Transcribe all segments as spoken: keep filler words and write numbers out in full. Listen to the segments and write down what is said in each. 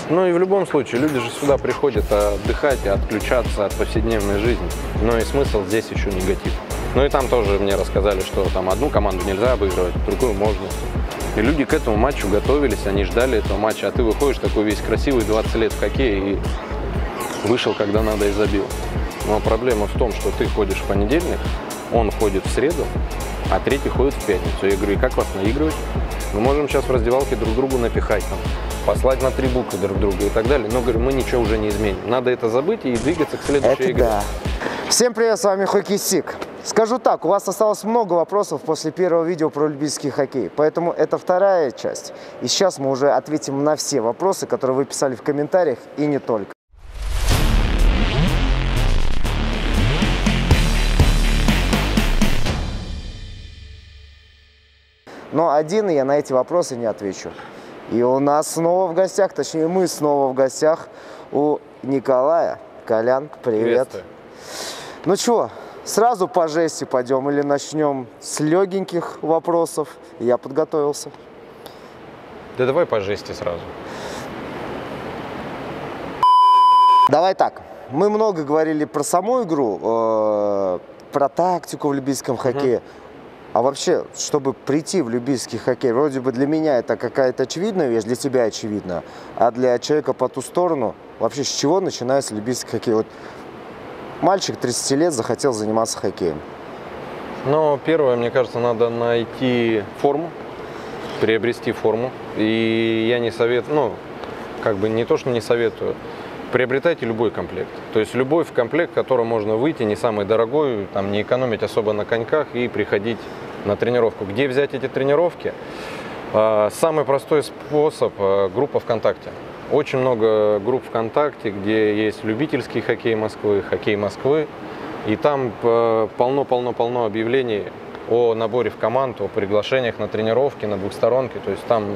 Ну и в любом случае, люди же сюда приходят отдыхать и отключаться от повседневной жизни. Но и смысл здесь еще негатив. Ну и там тоже мне рассказали, что там одну команду нельзя обыгрывать, другую можно. И люди к этому матчу готовились, они ждали этого матча. А ты выходишь такой весь красивый, двадцать лет в хоккее, и вышел, когда надо, и забил. Но проблема в том, что ты ходишь в понедельник, он ходит в среду, а третий ходит в пятницу. Я говорю, и как вас наигрывать? Мы можем сейчас в раздевалке друг другу напихать, там, послать на три буквы друг друга и так далее. Но, говорю, мы ничего уже не изменим. Надо это забыть и двигаться к следующей это игре. Да. Всем привет, с вами Хоккейстик. Скажу так, у вас осталось много вопросов после первого видео про любительский хоккей, поэтому это вторая часть. И сейчас мы уже ответим на все вопросы, которые вы писали в комментариях, и не только. Но один я на эти вопросы не отвечу. И у нас снова в гостях, точнее мы снова в гостях у Николая. Колян, привет. Ну что, сразу по жести пойдем или начнем с легеньких вопросов? Я подготовился. Да давай по жести сразу. Давай так. Мы много говорили про саму игру, э, про тактику в любительском хоккее. А вообще, чтобы прийти в любительский хоккей, вроде бы для меня это какая-то очевидная вещь, для тебя очевидно, а для человека по ту сторону, вообще с чего начинается любительский хоккей? Вот мальчик тридцати лет захотел заниматься хоккеем. Ну, первое, мне кажется, надо найти форму, приобрести форму. И я не советую, ну, как бы не то, что не советую, приобретайте любой комплект. То есть любой в комплект, в котором можно выйти, не самый дорогой, там, не экономить особо на коньках и приходить на тренировку. Где взять эти тренировки? Самый простой способ – группа ВКонтакте. Очень много групп ВКонтакте, где есть любительский хоккей Москвы, хоккей Москвы. И там полно-полно-полно объявлений о наборе в команду, о приглашениях на тренировки, на двухсторонки. То есть там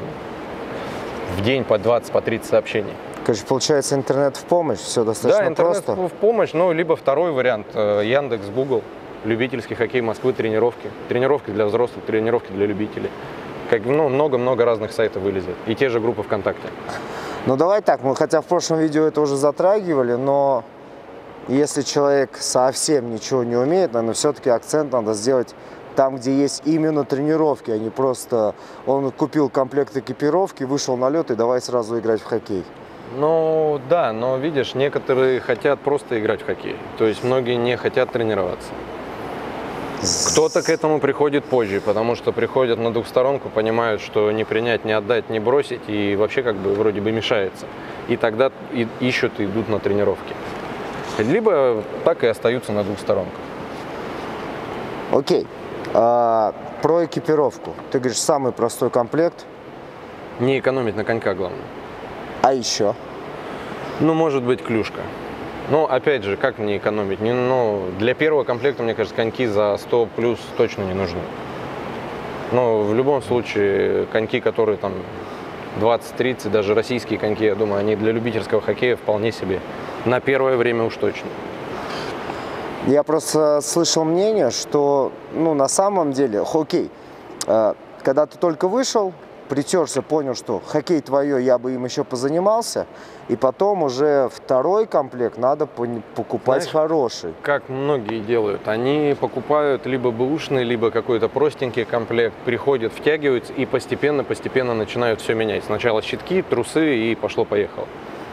в день по двадцать, по тридцать сообщений. Короче, получается, интернет в помощь, все достаточно да, интернет просто. в помощь, ну, либо второй вариант, Яндекс, Google, любительский хоккей Москвы, тренировки. Тренировки для взрослых, тренировки для любителей. Как, ну, много-много разных сайтов вылезет. И те же группы ВКонтакте. Ну, давай так, мы хотя в прошлом видео это уже затрагивали, но если человек совсем ничего не умеет, наверное, все-таки акцент надо сделать там, где есть именно тренировки, а не просто он купил комплект экипировки, вышел на лед и давай сразу играть в хоккей. Ну, да, но видишь, некоторые хотят просто играть в хоккей. То есть многие не хотят тренироваться. Кто-то к этому приходит позже, потому что приходят на двухсторонку, понимают, что не принять, не отдать, не бросить, и вообще как бы вроде бы мешается. И тогда и ищут и идут на тренировки. Либо так и остаются на двухсторонках. Окей. А, про экипировку. Ты говоришь, самый простой комплект. Не экономить на коньках, главное. А еще? Ну, может быть, клюшка. Ну, опять же, как не экономить? Не, ну, для первого комплекта, мне кажется, коньки за сто плюс точно не нужны. Но в любом случае, коньки, которые там двадцать-тридцать, даже российские коньки, я думаю, они для любительского хоккея вполне себе. На первое время уж точно. Я просто слышал мнение, что, ну, на самом деле, хоккей, э, когда ты только вышел, притерся, понял, что хоккей твое, я бы им еще позанимался, и потом уже второй комплект надо покупать. Знаешь, хороший. Как многие делают, они покупают либо бэушный, либо какой-то простенький комплект, приходят, втягиваются и постепенно-постепенно начинают все менять. Сначала щитки, трусы и пошло-поехало.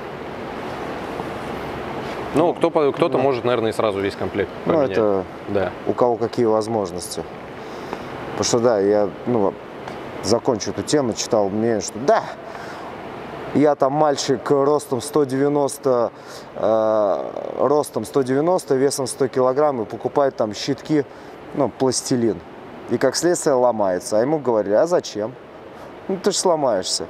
Ну, кто-то, кто-то ну, может, наверное, и сразу весь комплект поменять. Ну, это да. У кого какие возможности. Потому что, да, я, ну, закончу эту тему, читал мнение, что да, я там мальчик ростом сто девяносто, э, ростом сто девяносто, весом сто килограмм и покупает там щитки, ну, пластилин. И как следствие ломается. А ему говорили, а зачем? Ну, ты же сломаешься.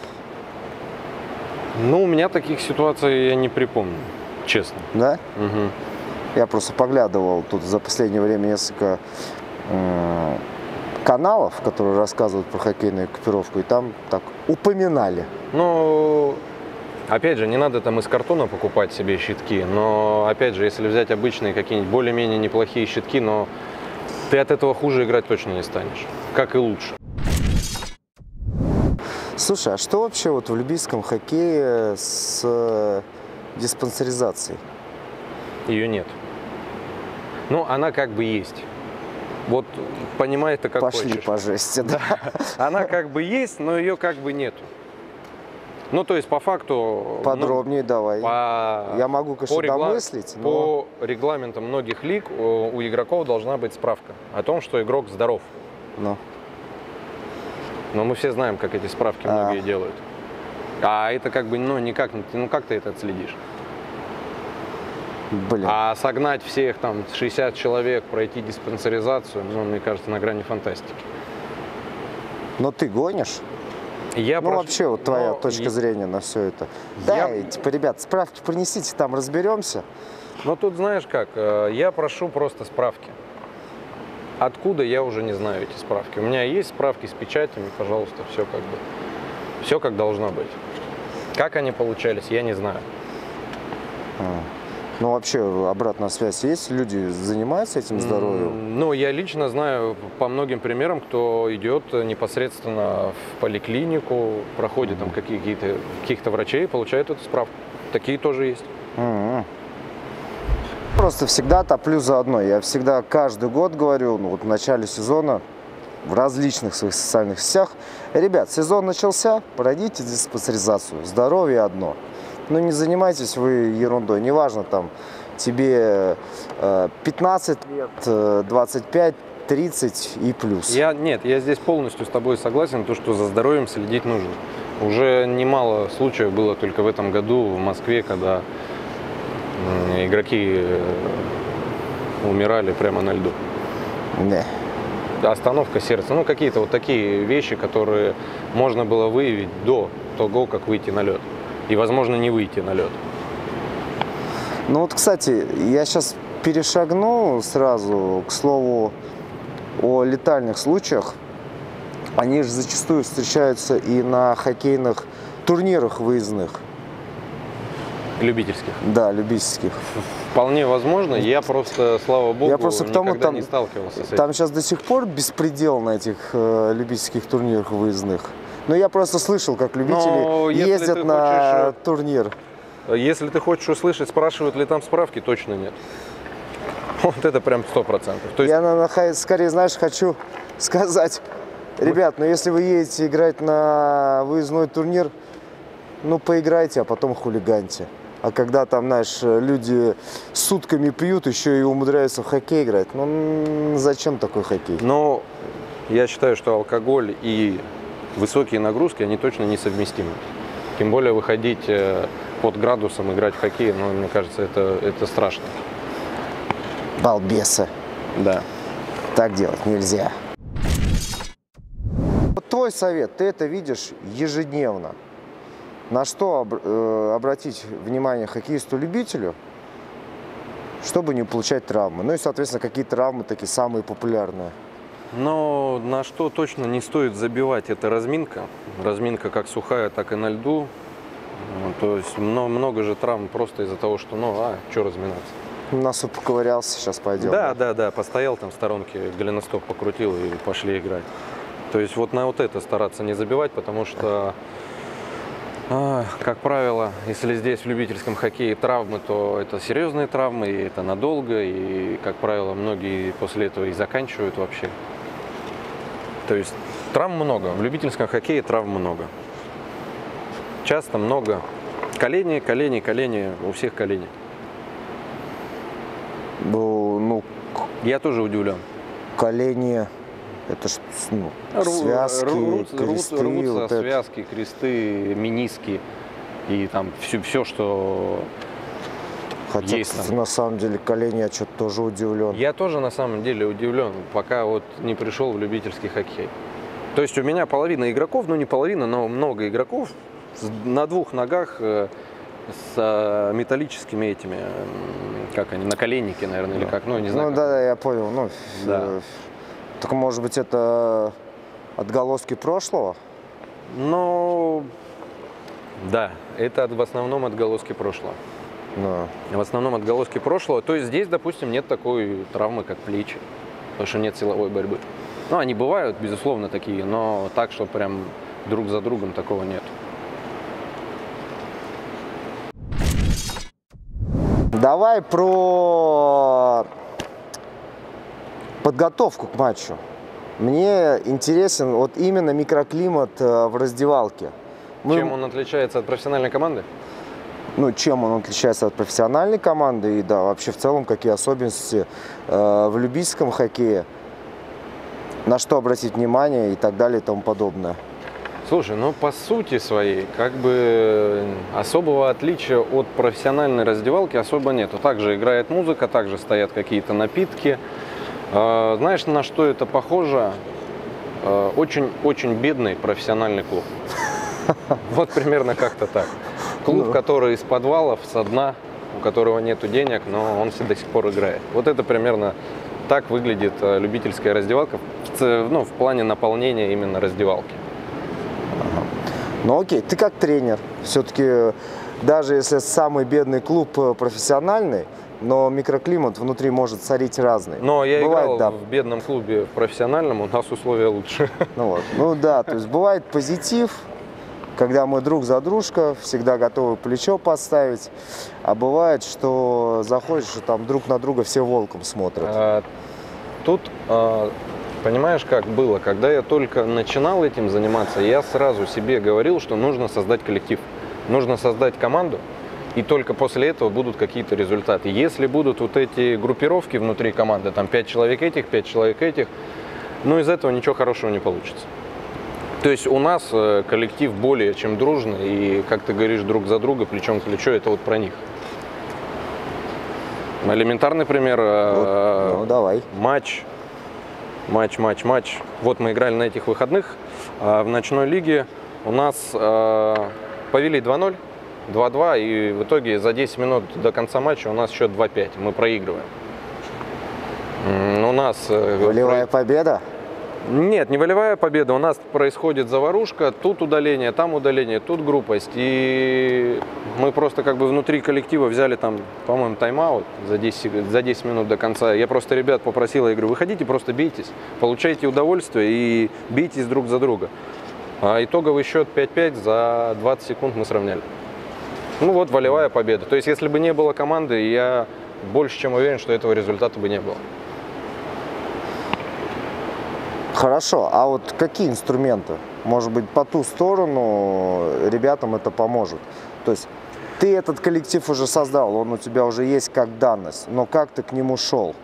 Ну, у меня таких ситуаций я не припомню, честно. Да? Угу. Я просто поглядывал тут за последнее время несколько э, каналов, которые рассказывают про хоккейную экипировку, и там так упоминали. Ну, опять же, не надо там из картона покупать себе щитки, но, опять же, если взять обычные какие-нибудь более-менее неплохие щитки, но ты от этого хуже играть точно не станешь, как и лучше. Слушай, а что вообще вот в любительском хоккее с э, диспансеризацией? Ее нет. Ну, она как бы есть. Вот понимай это как Пошли хочешь. по жести, да. Она как бы есть, но ее как бы нету. Ну, то есть, по факту... Подробнее ну, давай. По, Я могу, конечно, по регла... домыслить, но... По регламентам многих лиг у, у игроков должна быть справка о том, что игрок здоров. Ну. Но мы все знаем, как эти справки А. многие делают. А это как бы, ну, никак, ну, как ты это отследишь? Блин. А согнать всех, там, шестьдесят человек, пройти диспансеризацию, ну, мне кажется, на грани фантастики. Но ты гонишь? Я Ну, прошу- вообще, вот твоя но точка я- зрения на все это. Я- Да, и, типа, ребят, справки принесите, там разберемся. Ну, тут знаешь как, э, я прошу просто справки. Откуда, я уже не знаю эти справки. У меня есть справки с печатями, пожалуйста, все как бы. Все как должно быть. Как они получались, я не знаю. А. Ну, вообще, обратная связь есть? Люди занимаются этим здоровьем? М, Ну, я лично знаю по многим примерам, кто идет непосредственно в поликлинику, проходит там какие-то, каких-то врачей, получает эту справку. Такие тоже есть. М-м. Просто всегда топлю за одно. Я всегда каждый год говорю, ну вот в начале сезона, в различных своих социальных сетях: ребят, сезон начался, пройдите диспансеризацию, здоровье одно. Ну не занимайтесь вы ерундой, неважно там тебе э, пятнадцать лет, э, двадцать пять, тридцать и плюс. Я, нет, я здесь полностью с тобой согласен, то, что за здоровьем следить нужно. Уже немало случаев было только в этом году в Москве, когда м, игроки э, умирали прямо на льду. Не. Остановка сердца, ну какие-то вот такие вещи, которые можно было выявить до того, как выйти на лед. И, возможно, не выйти на лед. Ну вот, кстати, я сейчас перешагну сразу к слову о летальных случаях. Они же зачастую встречаются и на хоккейных турнирах выездных. Любительских. Да, любительских. Вполне возможно. Я просто, слава богу, Я просто к тому, никогда там- не сталкивался с этим. Там сейчас до сих пор беспредел на этих э, любительских турнирах выездных. Но я просто слышал, как любители Но если ездят ты на хочешь, турнир. Если ты хочешь услышать, спрашивают ли там справки, точно нет. Вот это прям сто процентов. То есть, Я, наверное, скорее, знаешь, хочу сказать: ребят, ну если вы едете играть на выездной турнир, ну поиграйте, а потом хулиганьте. А когда там, знаешь, люди сутками пьют, еще и умудряются в хоккей играть, ну м, зачем такой хоккей? но я считаю, что алкоголь и высокие нагрузки, они точно несовместимы. Тем более выходить э, под градусом, играть в хоккей, ну, мне кажется, это, это страшно. Балбесы. Да. Так делать нельзя. Вот твой совет, ты это видишь ежедневно. На что об- э, обратить внимание хоккеисту-любителю, чтобы не получать травмы? Ну и, соответственно, какие травмы такие самые популярные? Но на что точно не стоит забивать, это разминка. Разминка как сухая, так и на льду. Ну, то есть много, много же травм просто из-за того, что, ну, а, что разминаться? Носу поковырялся, сейчас пойдем. Да, да, да, постоял там в сторонке, голеностоп покрутил и пошли играть. То есть вот на вот это стараться не забивать, потому что, а, как правило, если здесь в любительском хоккее травмы, то это серьезные травмы, и это надолго, и, как правило, многие после этого и заканчивают вообще. То есть травм много, в любительском хоккее травм много. Часто много. Колени, колени, колени, у всех колени. Ну, ну, Я тоже удивлен. колени, это ж, ну, Ру- связки, рвутся, кресты, рвутся вот это. связки, кресты, мениски и там все, все, что Хотя, есть кстати, там. на самом деле, колени я что-то тоже удивлен. Я тоже на самом деле удивлен, пока вот не пришел в любительский хоккей. То есть у меня половина игроков, ну не половина, но много игроков с- на двух ногах э, с э, металлическими этими, м, как они, наколенники, наверное, или как, ну не знаю. Ну как. да, да, я понял. Ну, Да. э, только, может быть, это отголоски прошлого? Ну, да, это в основном отголоски прошлого. Да. В основном отголоски прошлого. То есть здесь, допустим, нет такой травмы, как плечи, потому что нет силовой борьбы. Ну, они бывают, безусловно, такие, но так, что прям друг за другом такого нет. Давай про подготовку к матчу. Мне интересен вот именно микроклимат в раздевалке. Мы... Чем он отличается от профессиональной команды? Ну, чем он отличается от профессиональной команды и, да, вообще в целом, какие особенности э, в любительском хоккее, на что обратить внимание и так далее и тому подобное. Слушай, ну по сути своей, как бы особого отличия от профессиональной раздевалки особо нету. Также играет музыка, также стоят какие-то напитки. Э, знаешь, на что это похоже? Очень-очень бедный профессиональный клуб. Вот примерно как-то так. Клуб, который из подвалов, со дна, у которого нету денег, но он до сих пор играет. Вот это примерно так выглядит любительская раздевалка, ну, в плане наполнения именно раздевалки. Ага. Ну окей, ты как тренер, все-таки даже если самый бедный клуб профессиональный, но микроклимат внутри может царить разный. Но я бывает, играл да. в бедном клубе профессиональном, у нас условия лучше. Ну, вот. Ну да, то есть бывает позитив, когда мы друг за дружка, всегда готовы плечо подставить, а бывает, что заходишь, и там друг на друга все волком смотрят. А, тут, а, понимаешь, как было, когда я только начинал этим заниматься, я сразу себе говорил, что нужно создать коллектив, нужно создать команду, и только после этого будут какие-то результаты. Если будут вот эти группировки внутри команды, там пять человек этих, пять человек этих, ну из этого ничего хорошего не получится. То есть у нас коллектив более чем дружный, и, как ты говоришь, друг за друга, плечом к плечу, это вот про них. Элементарный пример. Вот, ну, давай. Матч, матч, матч, матч. Вот мы играли на этих выходных. В ночной лиге у нас повели два ноль, два-два, и в итоге за десять минут до конца матча у нас счет два-пять. Мы проигрываем. У нас... Волевая победа? Нет, не волевая победа. У нас происходит заварушка, тут удаление, там удаление, тут грубость. И мы просто как бы внутри коллектива взяли там, по-моему, тайм-аут за десять, за десять минут до конца. Я просто ребят попросил, я говорю, выходите, просто бейтесь, получайте удовольствие и бейтесь друг за друга. А итоговый счет пять-пять, за двадцать секунд мы сравняли. Ну вот волевая победа. То есть если бы не было команды, я больше чем уверен, что этого результата бы не было. Хорошо, а вот какие инструменты? Может быть, по ту сторону ребятам это поможет? То есть ты этот коллектив уже создал, он у тебя уже есть как данность, но как ты к нему шел?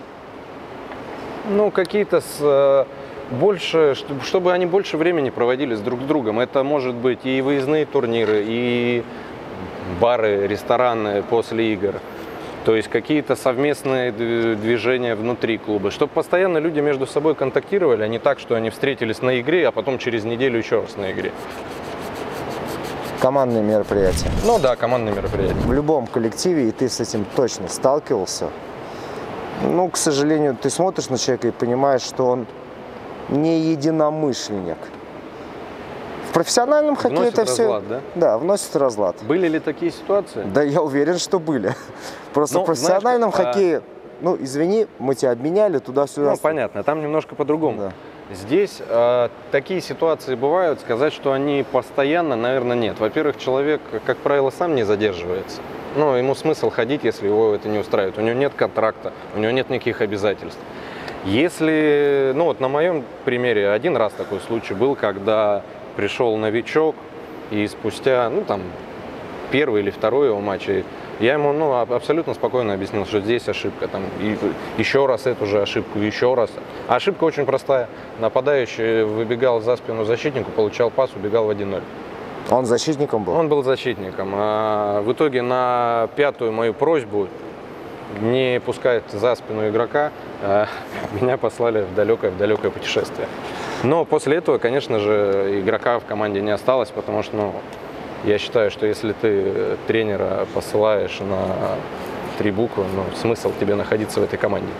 Ну, какие-то с, больше, чтобы они больше времени проводили с друг с другом. Это может быть и выездные турниры, и бары, рестораны после игр. То есть какие-то совместные движения внутри клуба, чтобы постоянно люди между собой контактировали, а не так, что они встретились на игре, а потом через неделю еще раз на игре. Командные мероприятия. Ну да, командные мероприятия. В любом коллективе, и ты с этим точно сталкивался, ну, к сожалению, ты смотришь на человека и понимаешь, что он не единомышленник. В профессиональном хоккее вносит это все... разлад, да? Да, вносит разлад. Были ли такие ситуации? Да, я уверен, что были. Просто ну, в профессиональном знаешь, хоккее, ну, извини, мы тебя обменяли туда-сюда. Ну, понятно, там немножко по-другому. Да. Здесь э, такие ситуации бывают, сказать, что они постоянно, наверное, нет. Во-первых, человек, как правило, сам не задерживается. Ну, ему смысл ходить, если его это не устраивает. У него нет контракта, у него нет никаких обязательств. Если, ну вот на моем примере один раз такой случай был, когда пришел новичок, и спустя, ну там, первый или второй его матч, я ему, ну, абсолютно спокойно объяснил, что здесь ошибка, там, и еще раз эту же ошибку, еще раз. А ошибка очень простая. Нападающий выбегал за спину защитнику, получал пас, убегал в один ноль. Он защитником был? Он был защитником. А в итоге на пятую мою просьбу не пускать за спину игрока, а меня послали в далекое, в далекое путешествие. Но после этого, конечно же, игрока в команде не осталось, потому что, ну, я считаю, что если ты тренера посылаешь на три буквы, ну, смысл тебе находиться в этой команде.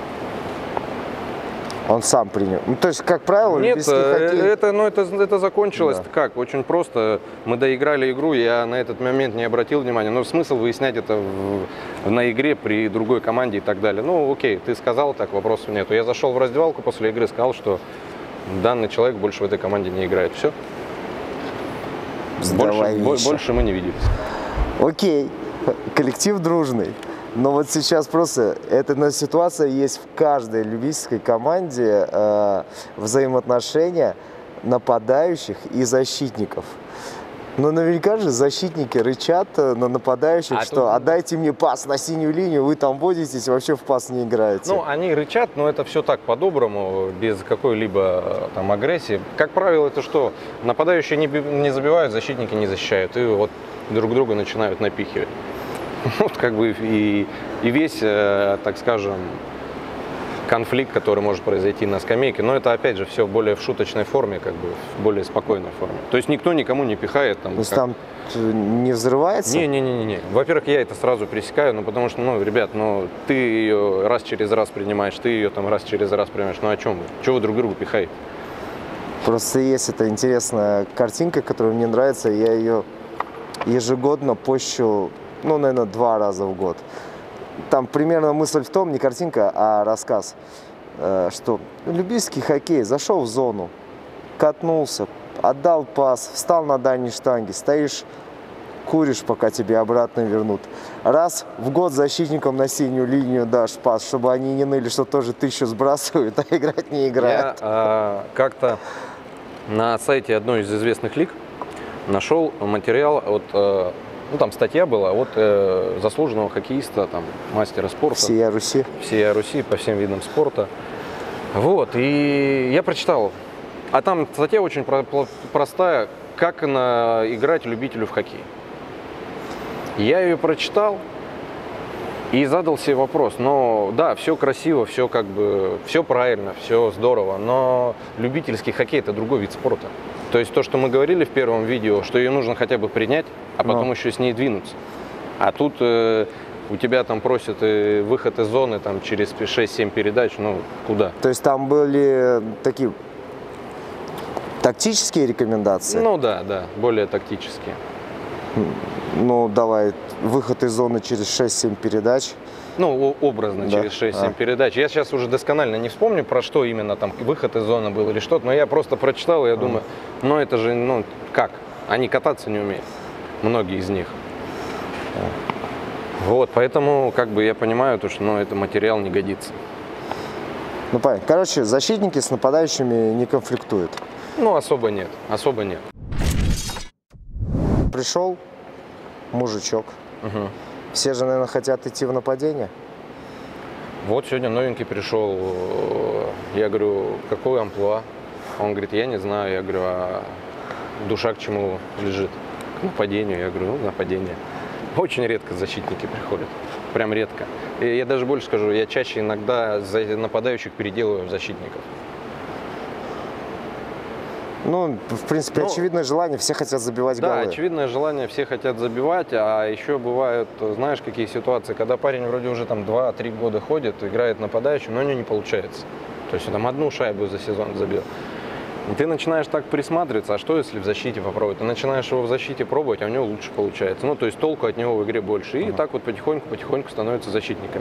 Он сам принял. Ну, то есть, как правило, Нет, хоккей... это, ну, это, это закончилось да. как? Очень просто. Мы доиграли игру, я на этот момент не обратил внимания. Но смысл выяснять это в, на игре при другой команде и так далее. Ну, окей, ты сказал, так, вопросов нету. Я зашел в раздевалку после игры, сказал, что данный человек больше в этой команде не играет. Все. Больше, больше мы не виделись. Окей, коллектив дружный. Но вот сейчас просто эта ситуация есть в каждой любительской команде, э, взаимоотношения нападающих и защитников. Но наверняка же защитники рычат на нападающих, а что тут... отдайте мне пас на синюю линию, вы там водитесь, вообще в пас не играете. Ну, они рычат, но это все так по-доброму, без какой-либо там агрессии. Как правило, это что? Нападающие не, не забивают, защитники не защищают, и вот друг друга начинают напихивать. Вот как бы и, и весь, так скажем, конфликт, который может произойти на скамейке, но это опять же все более в шуточной форме, как бы в более спокойной форме. То есть никто никому не пихает. Там, То есть как... там не взрывается? Не-не-не. Во-первых, я это сразу пресекаю, ну потому что, ну, ребят, ну ты ее раз через раз принимаешь, ты ее там раз через раз принимаешь, ну о чем вы? Чего вы друг другу пихаете? Просто есть эта интересная картинка, которая мне нравится, я ее ежегодно пощу, ну, наверное, два раза в год. Там примерно мысль в том, не картинка, а рассказ, что любительский хоккей, зашел в зону, катнулся, отдал пас, встал на дальней штанге, стоишь, куришь, пока тебе обратно вернут. Раз в год защитникам на синюю линию дашь пас, чтобы они не ныли, что тоже тысячу сбрасывают, а играть не играют. Я а, как-то на сайте одной из известных лиг нашел материал от... Ну, там статья была от э, заслуженного хоккеиста, там, мастера спорта. Всея Руси. Всея Руси, по всем видам спорта. Вот, и я прочитал. А там статья очень про простая, как на играть любителю в хоккей. Я ее прочитал и задал себе вопрос. Ну, да, все красиво, все как бы, все правильно, все здорово, но любительский хоккей – это другой вид спорта. То есть то, что мы говорили в первом видео, что ее нужно хотя бы принять, а потом Но. еще с ней двинуться. А тут э, у тебя там просят э, выход из зоны там, через шесть-семь передач, ну куда? То есть там были такие тактические рекомендации? Ну да, да, более тактические. Ну давай, выход из зоны через шесть-семь передач. Ну, образно, да. через шесть-семь а. передач. Я сейчас уже досконально не вспомню, про что именно там выход из зоны был или что-то, но я просто прочитал, и я а. думаю, ну это же, ну как? Они кататься не умеют, многие из них. А. Вот, поэтому, как бы, я понимаю, то, что ну, этот материал не годится. Ну, понятно. Короче, защитники с нападающими не конфликтуют? Ну, особо нет, особо нет. Пришел мужичок. Угу. Все же, наверное, хотят идти в нападение. Вот сегодня новенький пришел. Я говорю, какой амплуа? Он говорит, я не знаю. Я говорю, а душа к чему лежит? К нападению. Я говорю, ну, нападение. Очень редко защитники приходят. Прям редко. И я даже больше скажу, я чаще иногда за нападающих переделываю защитников. Ну, в принципе, ну, очевидное желание, все хотят забивать да, голы. Да, очевидное желание, все хотят забивать, а еще бывают, знаешь, какие ситуации, когда парень вроде уже там два-три года ходит, играет нападающим, но у него не получается. То есть там одну шайбу за сезон забил. И ты начинаешь так присматриваться, а что если в защите попробовать? Ты начинаешь его в защите пробовать, а у него лучше получается. Ну, то есть толку от него в игре больше. И uh-huh. так вот потихоньку-потихоньку становятся защитниками.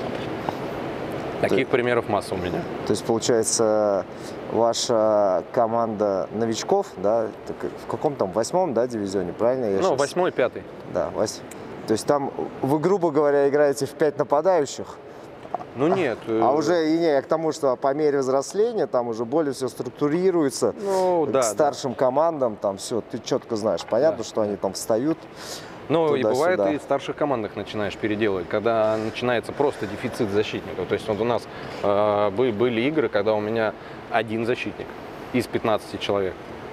Таких примеров масса у меня. То есть, получается, ваша команда новичков, да, в каком там, восьмом, да, дивизионе, правильно? Я ну, сейчас... восьмой, пятый. Да, восьмой. То есть там вы, грубо говоря, играете в пять нападающих? Ну нет. А, а уже и не, к тому, что по мере взросления там уже более все структурируется. Ну, да, к старшим да. командам там все, ты четко знаешь, понятно, да. что они там встают. Ну и бывает и в старших командах начинаешь переделывать, когда начинается просто дефицит защитников. То есть вот у нас э, были игры, когда у меня один защитник из пятнадцати человек.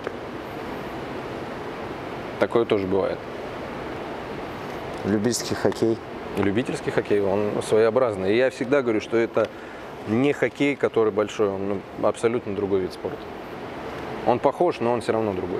Такое тоже бывает. Любительский хоккей. Любительский хоккей, он своеобразный. И я всегда говорю, что это не хоккей, который большой, он абсолютно другой вид спорта. Он похож, но он все равно другой.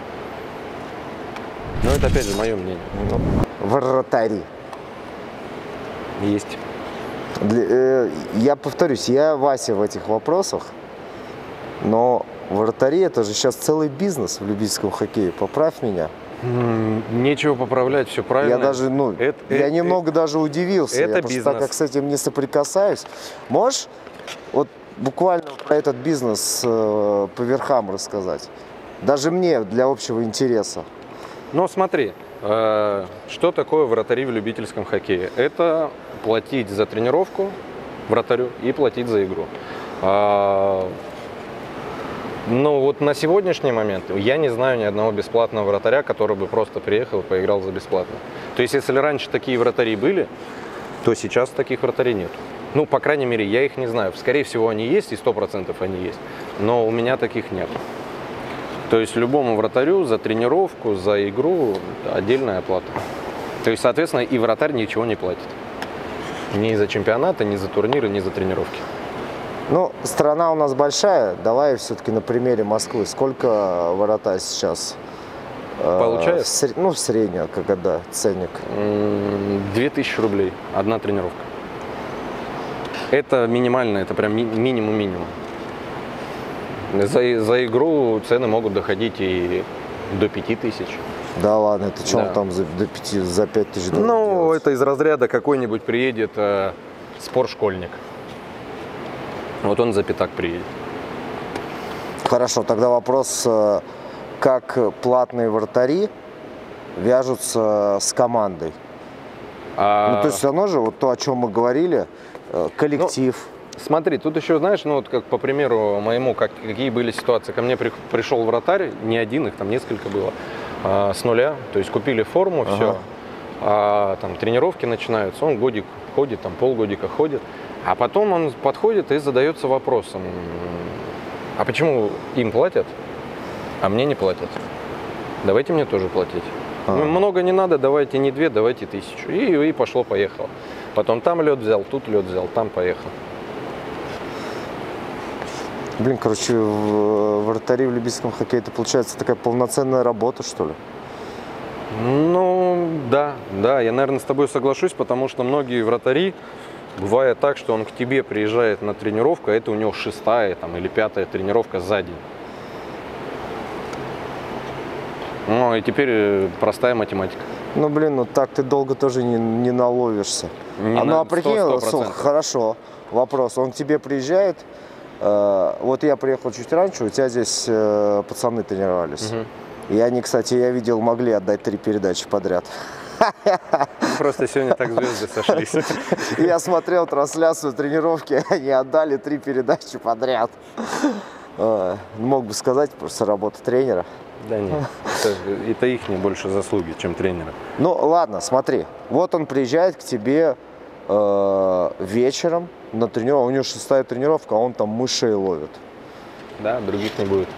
Но это опять же мое мнение. Вратари. Есть. Для, э, я повторюсь, я Вася в этих вопросах, но вратари это же сейчас целый бизнес в любительском хоккее. Поправь меня. Нечего поправлять, все правильно. Я даже, ну, это, я это, немного это, даже удивился. Это я бизнес. Просто, так как с этим не соприкасаюсь. Можешь вот буквально про этот бизнес э, по верхам рассказать? Даже мне, для общего интереса. Но смотри, э, что такое вратари в любительском хоккее? Это платить за тренировку вратарю и платить за игру. А, ну вот на сегодняшний момент я не знаю ни одного бесплатного вратаря, который бы просто приехал и поиграл за бесплатно. То есть если раньше такие вратари были, то сейчас таких вратарей нет. Ну, по крайней мере, я их не знаю. Скорее всего, они есть, и сто процентов они есть. Но у меня таких нет. То есть любому вратарю за тренировку, за игру отдельная оплата. То есть, соответственно, и вратарь ничего не платит. Ни за чемпионаты, ни за турниры, ни за тренировки. Ну, страна у нас большая. Давай все-таки на примере Москвы. Сколько вратарь сейчас? Получает? Э, в сред... Ну, в среднем, когда ценник. две тысячи рублей. Одна тренировка. Это минимально, это прям ми- минимум-минимум. За, за игру цены могут доходить и до пяти тысяч. Да ладно, это что Да. он там за, до пяти, за пять тысяч долларов Ну, делает? это из разряда какой-нибудь приедет э, спортшкольник. Вот он за пятак приедет. Хорошо, тогда вопрос, э, как платные вратари вяжутся с командой? А, Ну, то есть все равно же, вот то, о чем мы говорили, э, коллектив. Смотри, тут еще, знаешь, ну вот как по примеру моему, как, какие были ситуации. Ко мне при- пришел вратарь, не один, их там несколько было, а, с нуля. То есть купили форму, Ага. все. А, там тренировки начинаются, он годик ходит, там полгодика ходит. А потом он подходит и задается вопросом, а почему им платят, а мне не платят? Давайте мне тоже платить. Ага. Ну, много не надо, давайте не две, давайте тысячу. И, и пошло-поехало. Потом там лед взял, тут лед взял, там поехал. Блин, короче, в- вратари в любительском хоккее, это получается такая полноценная работа, что ли? Ну, да, да, я, наверное, с тобой соглашусь, потому что многие вратари, бывает так, что он к тебе приезжает на тренировку, а это у него шестая там, или пятая тренировка за день. Ну, и теперь э, простая математика. Ну, блин, ну так ты долго тоже не, не наловишься. Не а ну, на- а прикинь, сто- сто слушай, процентов. хорошо, вопрос, он к тебе приезжает, э, вот я приехал чуть раньше, у тебя здесь э, пацаны тренировались. Мгм. И они, кстати, я видел, могли отдать три передачи подряд. Просто сегодня так звезды сошлись. Я смотрел трансляцию тренировки, они отдали три передачи подряд. Э, Мог бы сказать, просто работа тренера. Да нет, это, это их больше заслуги, чем тренера. Ну ладно, смотри, вот он приезжает к тебе э, вечером на тренировку, у него шестая тренировка, а он там мышей ловит. Да, других не будет.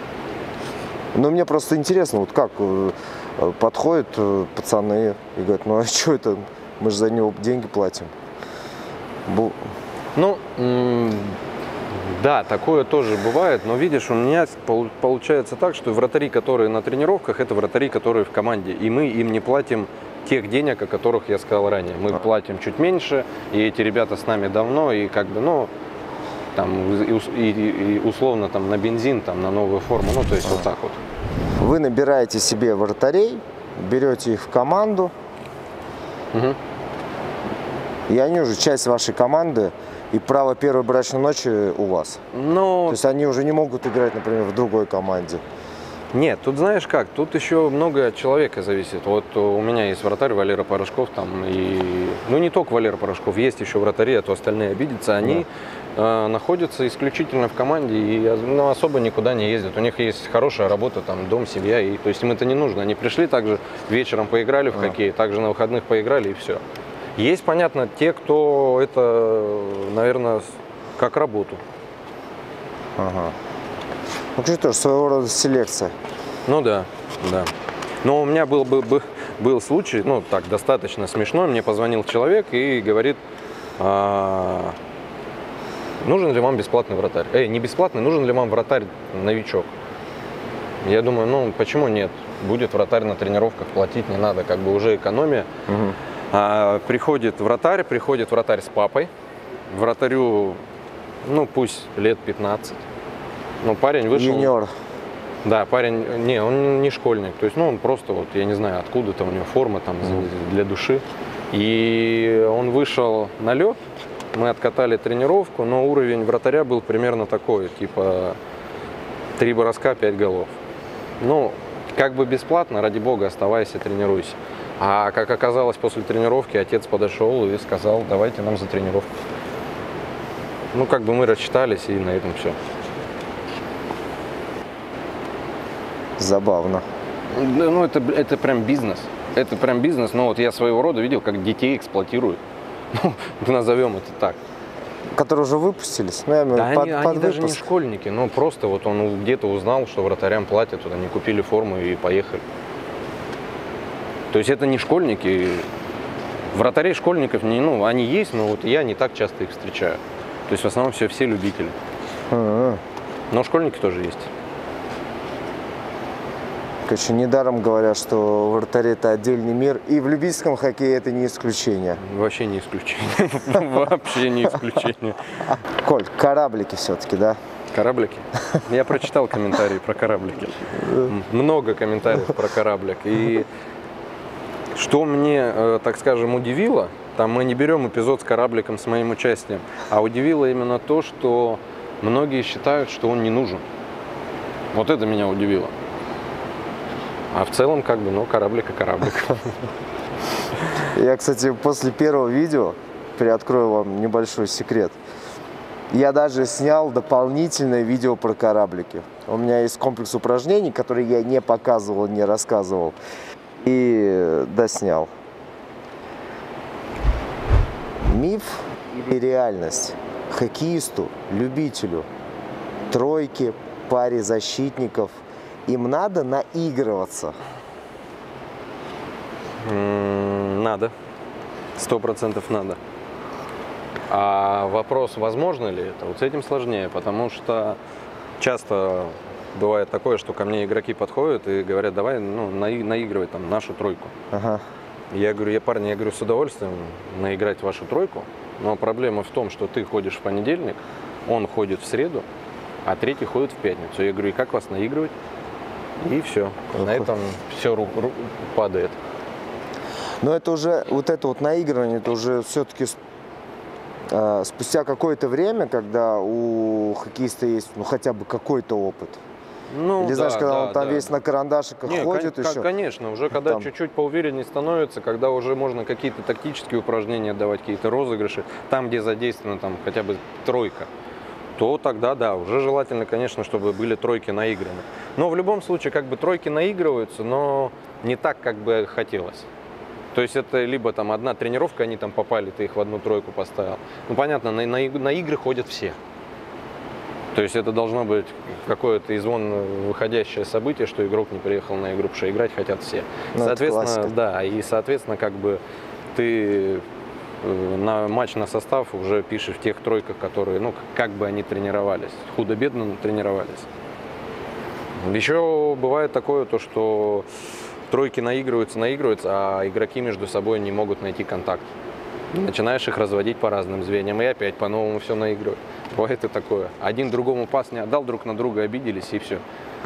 Ну мне просто интересно, вот как э, подходят э, пацаны и говорят, ну а что это, мы же за него деньги платим. Бу- Ну, м, да, такое тоже бывает, но видишь, у меня пол- получается так, что вратари, которые на тренировках, это вратари, которые в команде, и мы им не платим тех денег, о которых я сказал ранее. Мы платим чуть меньше, и эти ребята с нами давно, и как бы, ну, там, и, ус- и- и условно там на бензин, там, на новую форму, ну, то есть вот так вот. Вы набираете себе вратарей, берете их в команду, Мгм. и они уже часть вашей команды, и право первой брачной ночи у вас. Ну, То есть они уже не могут играть, например, в другой команде. нет, тут знаешь как, тут еще много от человека зависит. Вот у меня есть вратарь Валера Порошков, там, и, ну не только Валера Порошков, есть еще вратари, а то остальные обидятся. Они э, находятся исключительно в команде и ну, особо никуда не ездят. У них есть хорошая работа, там, дом, семья, и то есть им это не нужно. Они пришли также вечером поиграли в А. хоккей, также на выходных поиграли и все. Есть, понятно, те, кто это, наверное, с- как работу. Ага. Ну, что тоже своего рода селекция. Ну да, да. Но у меня был, был, был, был случай, ну так, достаточно смешной. Мне позвонил человек и говорит, а, нужен ли вам бесплатный вратарь? Эй, не бесплатный, нужен ли вам вратарь-новичок? Я думаю, ну почему нет? Будет вратарь на тренировках, платить не надо, как бы уже экономия. Угу. А, приходит вратарь, приходит вратарь с папой. Вратарю, ну пусть лет пятнадцать. Ну парень вышел. Юниор. Да, парень, не, он не школьник, то есть, ну, он просто, вот, я не знаю, откуда-то у него форма там для души. И он вышел на лед, мы откатали тренировку, но уровень вратаря был примерно такой, типа, три броска, пять голов. Ну, Как бы бесплатно, ради бога, оставайся, тренируйся. А как оказалось, после тренировки отец подошел и сказал, давайте нам за тренировку. Ну, как бы мы рассчитались, и на этом все. Забавно. Ну, это, это прям бизнес. Это прям бизнес, но вот я своего рода видел, как детей эксплуатируют. Ну, назовем это так. Которые уже выпустились? Ну, я имею, Да под, они, под они даже не выпуск. школьники, но просто вот он где-то узнал, что вратарям платят, вот они купили форму и поехали. То есть это не школьники. Вратарей школьников, не, ну, они есть, но вот я не так часто их встречаю. То есть в основном все, все любители. А-а-а. Но школьники тоже есть. Короче, недаром говорят, что вратари – это отдельный мир. И в любительском хоккее это не исключение. Вообще не исключение. Вообще не исключение. Коль, кораблики все-таки, да? Кораблики? Я прочитал комментарии про кораблики. Много комментариев про кораблик. И что мне, так скажем, удивило, там мы не берем эпизод с корабликом с моим участием, а удивило именно то, что многие считают, что он не нужен. Вот это меня удивило. А в целом, как бы, ну, кораблик и кораблик. Я, кстати, после первого видео, приоткрою вам небольшой секрет, я даже снял дополнительное видео про кораблики. У меня есть комплекс упражнений, которые я не показывал, не рассказывал. И доснял. Миф или реальность? Хоккеисту, любителю, тройке, паре защитников – им надо наигрываться? Надо. Сто процентов надо. А вопрос, возможно ли это, вот с этим сложнее, потому что часто бывает такое, что ко мне игроки подходят и говорят, давай, ну, наигрывай там нашу тройку. Ага. Я говорю, я, парни, я говорю, с удовольствием наиграть вашу тройку, но проблема в том, что ты ходишь в понедельник, он ходит в среду, а третий ходит в пятницу. Я говорю, и как вас наигрывать? И все. На этом все ру- ру- падает. Но это уже, вот это вот наигрывание, это уже все-таки э, спустя какое-то время, когда у хоккеиста есть, ну, хотя бы какой-то опыт. Ну, Или да, знаешь, когда да, он там да. весь на карандашиках Не, ходит кон- еще. Конечно, уже когда там... чуть-чуть поувереннее становится, когда уже можно какие-то тактические упражнения давать, какие-то розыгрыши, там, где задействована там хотя бы тройка, то тогда, да, уже желательно, конечно, чтобы были тройки наиграны. Но в любом случае, как бы тройки наигрываются, но не так, как бы хотелось. То есть это либо там одна тренировка, они там попали, ты их в одну тройку поставил. Ну, понятно, на, на, на игры ходят все. То есть это должно быть какое-то из вон выходящее событие, что игрок не приехал на игру, потому что играть хотят все. Ну, соответственно, да, и, соответственно, как бы ты на матч на состав уже пишешь в тех тройках, которые, ну, как бы они тренировались. Худо-бедно, но тренировались. Еще бывает такое, то, что тройки наигрываются, наигрываются, а игроки между собой не могут найти контакт. Начинаешь их разводить по разным звеньям, и опять по-новому все наигрывать. Бывает и такое. Один другому пас не отдал, друг на друга обиделись, и все.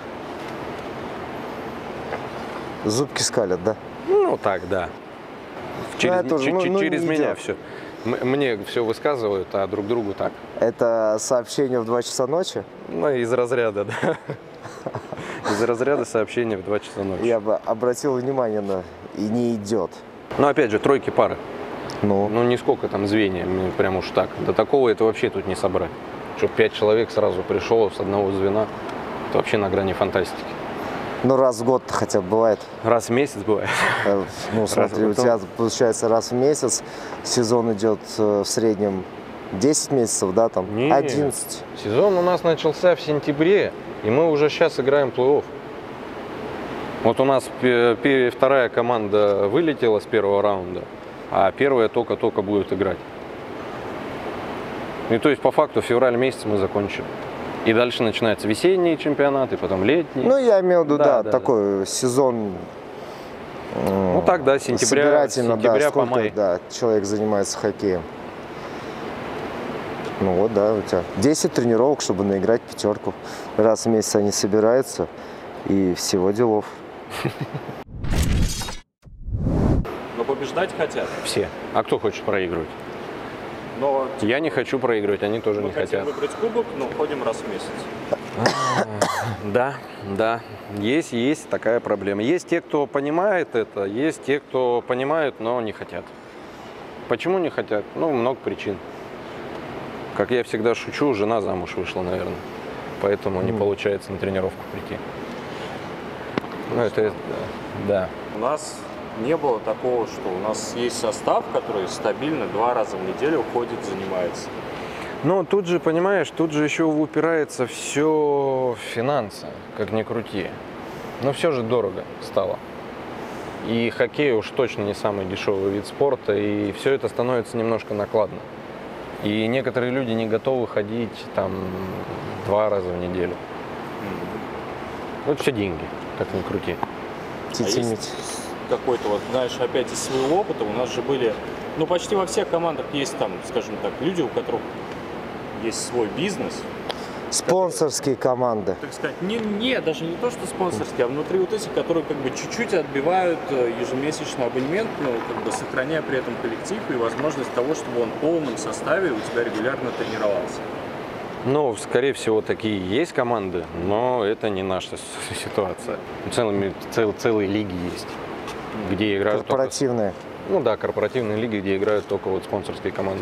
Зубки скалят, да? Ну, так, да. Через, это уже, ч- ну, ч- ну, через не меня идет. все. Мне все высказывают, а друг другу так. Это сообщение в два часа ночи? Ну, из разряда, да. Из разряда сообщения в два часа ночи. Я бы обратил внимание на «и не идет». Но опять же, тройки пары. Ну, Ну, не сколько там звенья, прям уж так. До такого это вообще тут не собрать. Чтоб пять человек сразу пришло с одного звена, это вообще на грани фантастики. ну раз в год хотя бы бывает. Раз в месяц бывает. Э, Ну, смотри, у потом- тебя получается раз в месяц, сезон идет э, в среднем десять месяцев, да, там, Не. одиннадцать. Сезон у нас начался в сентябре, и мы уже сейчас играем плей-офф. Вот у нас пе- пе- вторая команда вылетела с первого раунда, а первая только-только будет играть. И то есть по факту в феврале месяце мы закончим. И дальше начинается весенний чемпионат, и потом летний. Ну, я имел в виду, Да, да, да, такой сезон. э, Ну так, да, с сентября, с собирательно, сентября да, по сколько, май. да, человек занимается хоккеем. Ну вот, да, у тебя десять тренировок, чтобы наиграть пятерку. Раз в месяц они собираются, и всего делов. Но побеждать хотят. Все. А кто хочет проигрывать? Но Я не хочу проигрывать, они тоже мы не хотим хотят. выиграть кубок, но ходим раз в месяц. Да, да, есть, есть такая проблема. Есть те, кто понимает это, есть те, кто понимают, но не хотят. Почему не хотят? Ну, много причин. Как я всегда шучу, жена замуж вышла, наверное. Поэтому не получается на тренировку прийти. Ну, это, да. У нас не было такого, что у нас есть состав, который стабильно два раза в неделю ходит, занимается. Но тут же, понимаешь, тут же еще упирается все в финансы, как ни крути. Но все же дорого стало. И хоккей уж точно не самый дешевый вид спорта, и все это становится немножко накладно. И некоторые люди не готовы ходить там два раза в неделю. Mm-hmm. Вот все деньги, как ни крути. А есть какой-то, вот, знаешь, опять из своего опыта, у нас же были, ну, почти во всех командах есть там, скажем так, люди, у которых есть свой бизнес. Спонсорские команды. Так сказать, не, не, даже не то, что спонсорские, а внутри вот эти, которые как бы чуть-чуть отбивают ежемесячный абонемент, но как бы сохраняя при этом коллектив и возможность того, чтобы он в полном составе у тебя регулярно тренировался. Ну, скорее всего, такие есть команды, но это не наша ситуация. Целыми, цел, целые лиги есть, где играют корпоративные. Только, ну да, корпоративные лиги, где играют только вот спонсорские команды.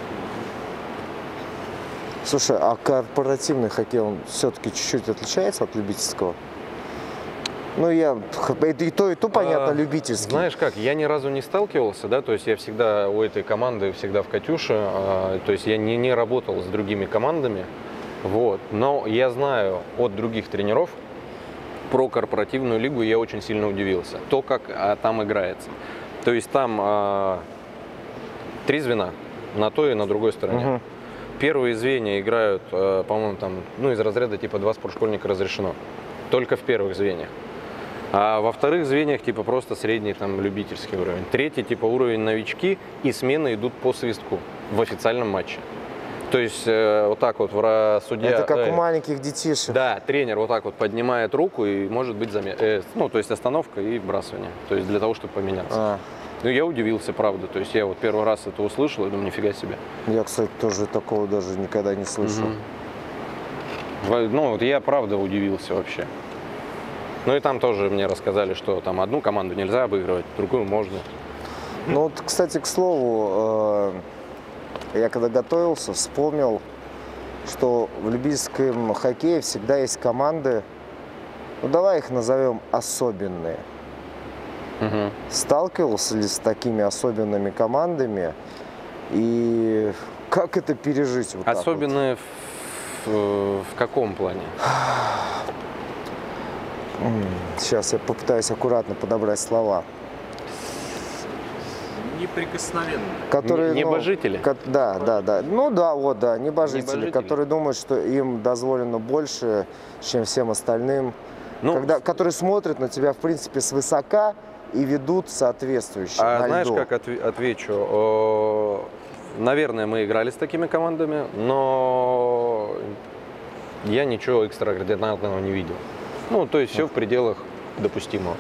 Слушай, а корпоративный хоккей, он все-таки чуть-чуть отличается от любительского? Ну, я, и то, и то, понятно, а, любительский. Знаешь как, я ни разу не сталкивался, да, то есть я всегда у этой команды, всегда в Катюше, а, то есть я не, не работал с другими командами, вот, но я знаю от других тренеров про корпоративную лигу, я очень сильно удивился, то, как а, там играется. То есть там а, три звена, на той и на другой стороне. Угу. Первые звенья играют, по-моему, там, ну, из разряда типа два спортшкольника разрешено. Только в первых звеньях. А во вторых звеньях типа просто средний там любительский уровень. Третий типа уровень новички, и смены идут по свистку в официальном матче. То есть э, вот так вот судья... Это как э, у маленьких детишек. Да, тренер вот так вот поднимает руку и может быть замен... э, ну, то есть остановка и вбрасывание. То есть для того, чтобы поменяться. А. Ну, я удивился, правда. То есть я вот первый раз это услышал и думаю, нифига себе. Я, кстати, тоже такого даже никогда не слышал. Угу. Ну, вот я, правда, удивился вообще. Ну, и там тоже мне рассказали, что там одну команду нельзя обыгрывать, другую можно. Ну, вот, кстати, к слову, я когда готовился, вспомнил, что в любительском хоккее всегда есть команды, ну, давай их назовем особенные. Угу. Сталкивался ли с такими особенными командами и как это пережить? Вот особенные вот? в, в каком плане? Сейчас я попытаюсь аккуратно подобрать слова. Неприкосновенные. Которые, не, небожители? Ну, да, да, да. Ну да, вот, да, небожители, небожители, которые думают, что им дозволено больше, чем всем остальным. Ну, когда, которые смотрят на тебя, в принципе, свысока и ведут соответствующе. А знаешь, льду. Как отвечу? Наверное, мы играли с такими командами, но я ничего экстраординарного не видел. Ну, то есть все в пределах допустимого.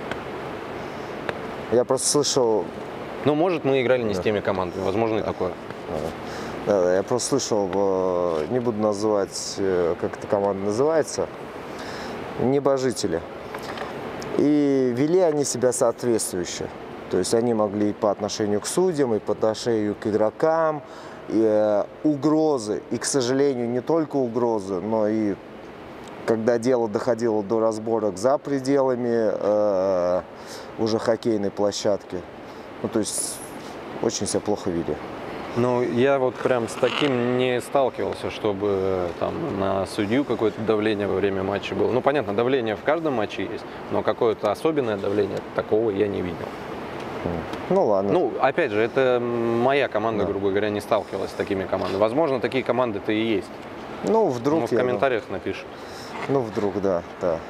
Я просто слышал... Ну, может, мы играли не да. с теми командами, возможно, и такое. Да, да, я просто слышал, не буду называть, как эта команда называется, небожители. И вели они себя соответствующе. То есть они могли и по отношению к судьям, и по отношению к игрокам, и, э, угрозы. И, к сожалению, не только угрозы, но и когда дело доходило до разборок за пределами э, уже хоккейной площадки. Ну, то есть очень себя плохо вели. Ну, я вот прям с таким не сталкивался, чтобы там на судью какое-то давление во время матча было. Ну, понятно, давление в каждом матче есть, но какое-то особенное давление, такого я не видел. Ну, ладно. Ну, опять же, это моя команда, да. грубо говоря, не сталкивалась с такими командами. Возможно, такие команды-то и есть. Ну, вдруг. Ну, в комментариях я... напишут. Ну, вдруг, да, да.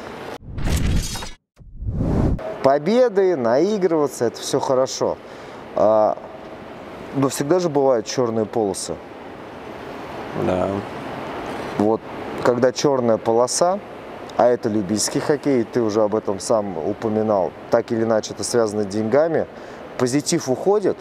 Победы, наигрываться, это все хорошо. А, но всегда же бывают черные полосы. Да. Вот, когда черная полоса, а это любительский хоккей, ты уже об этом сам упоминал, так или иначе это связано с деньгами, позитив уходит.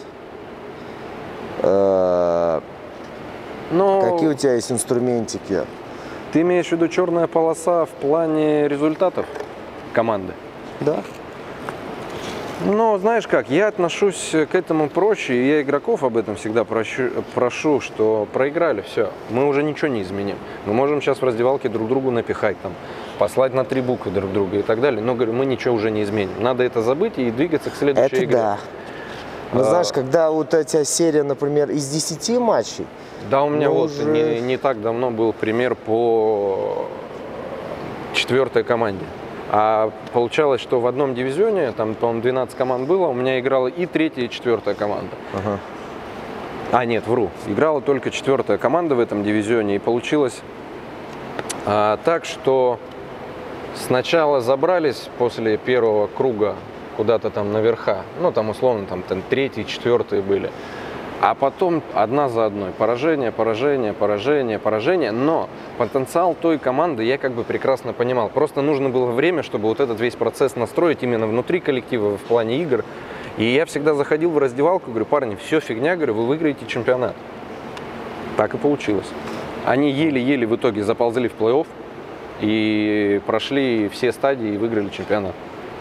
Э, Но... Какие у тебя есть инструментики? Ты имеешь в виду черная полоса в плане результатов команды? Да. Ну, знаешь как, я отношусь к этому проще, и я игроков об этом всегда прошу, прошу, что проиграли, все, мы уже ничего не изменим. Мы можем сейчас в раздевалке друг другу напихать, там, послать на три буквы друг друга и так далее, но, говорю, мы ничего уже не изменим. Надо это забыть и двигаться к следующей Это игре. да. Но а... знаешь, когда вот эта серия, например, из десяти матчей... Да, у меня вот уже... не, не так давно был пример по четвертой команде. А получалось, что в одном дивизионе, там, по-моему, двенадцать команд было, у меня играла и третья, и четвертая команда. Ага. А, нет, вру. Играла только четвертая команда в этом дивизионе. И получилось а, так, что сначала забрались после первого круга куда-то там наверха. Ну, там, условно, там, там третий, четвертые были. А потом одна за одной. Поражение, поражение, поражение, поражение. Но потенциал той команды я как бы прекрасно понимал. Просто нужно было время, чтобы вот этот весь процесс настроить именно внутри коллектива, в плане игр. И я всегда заходил в раздевалку, говорю, парни, все фигня, говорю, вы выиграете чемпионат. Так и получилось. Они еле-еле в итоге заползли в плей-офф и прошли все стадии и выиграли чемпионат.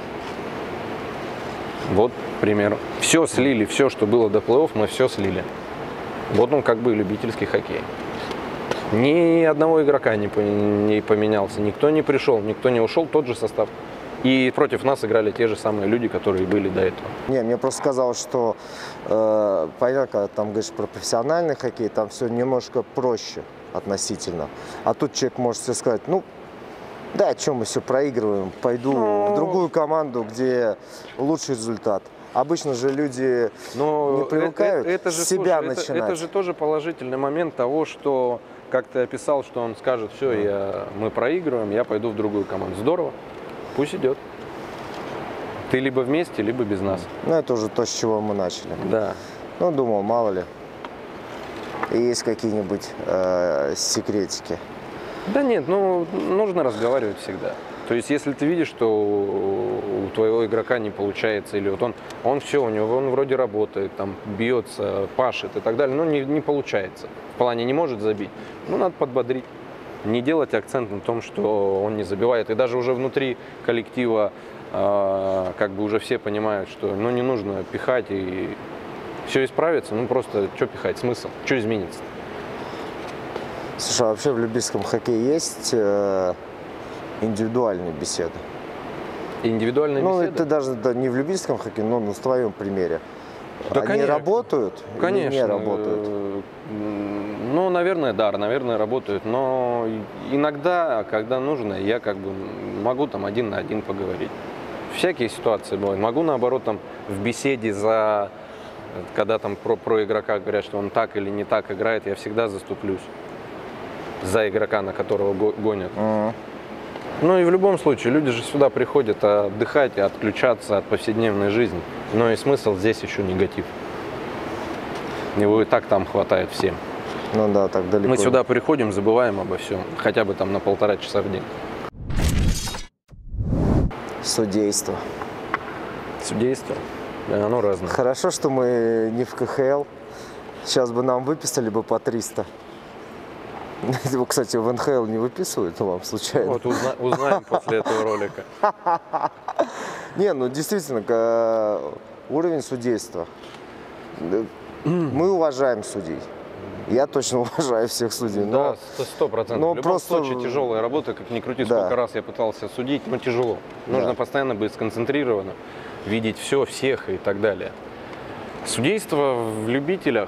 Вот пример. Все слили, все, что было до плей-офф, мы все слили. Вот он как бы любительский хоккей. Ни одного игрока не поменялся, никто не пришел, никто не ушел, тот же состав. И против нас играли те же самые люди, которые были до этого. Не, мне просто казалось, что, э, понятно, когда там говоришь про профессиональный хоккей, там все немножко проще относительно. А тут человек может себе сказать, ну, да, о чем мы все проигрываем, пойду Но... в другую команду, где лучший результат. Обычно же люди Но не привыкают это, это же, себя слушай, начинать. Это, это же тоже положительный момент того, что, как ты описал, что он скажет, все, mm. я, мы проигрываем, я пойду в другую команду. Здорово, пусть идет. Ты либо вместе, либо без нас. Ну, это уже то, с чего мы начали. Да. Ну, думал, мало ли, есть какие-нибудь э, секретики. Да нет, ну, нужно разговаривать всегда. То есть, если ты видишь, что у твоего игрока не получается, или вот он, он все, у него, он вроде работает, там, бьется, пашет и так далее, но не, не получается. В плане не может забить. Ну, надо подбодрить. Не делать акцент на том, что он не забивает. И даже уже внутри коллектива, э, как бы уже все понимают, что, ну, не нужно пихать и все исправится. Ну, просто, что пихать, смысл, что изменится? Слушай, а вообще в любительском хоккее есть э, индивидуальные беседы? Индивидуальные ну, беседы? Ну, это даже да, не в любительском хоккее, но на твоем примере. Да, Они конечно. работают Конечно. или не работают? Ну, наверное, да, наверное, работают. Но иногда, когда нужно, я как бы могу там один на один поговорить. Всякие ситуации бывают. Могу, наоборот, там в беседе за... Когда там про, про игрока говорят, что он так или не так играет, я всегда заступлюсь за игрока, на которого гонят. Uh-huh. Ну и в любом случае, люди же сюда приходят отдыхать и отключаться от повседневной жизни. Но и смысл здесь еще негатив. Его и так там хватает всем. Ну да, так далеко. Мы сюда приходим, забываем обо всем. Хотя бы там на полтора часа в день. Судейство. Судейство? Да, оно разное. Хорошо, что мы не в ка ха эл. Сейчас бы нам выписали бы по триста. Его, кстати, в эн ха эл не выписывают вам случайно? Вот узна- узнаем после этого ролика. Не, ну действительно, уровень судейства. Мы уважаем судей. Я точно уважаю всех судей. Да, сто процентов. В любом просто... случае тяжелая работа, как ни крути, да. Сколько раз я пытался судить, но тяжело. Нужно да. постоянно быть сконцентрировано, видеть все, всех и так далее. Судейство в любителях,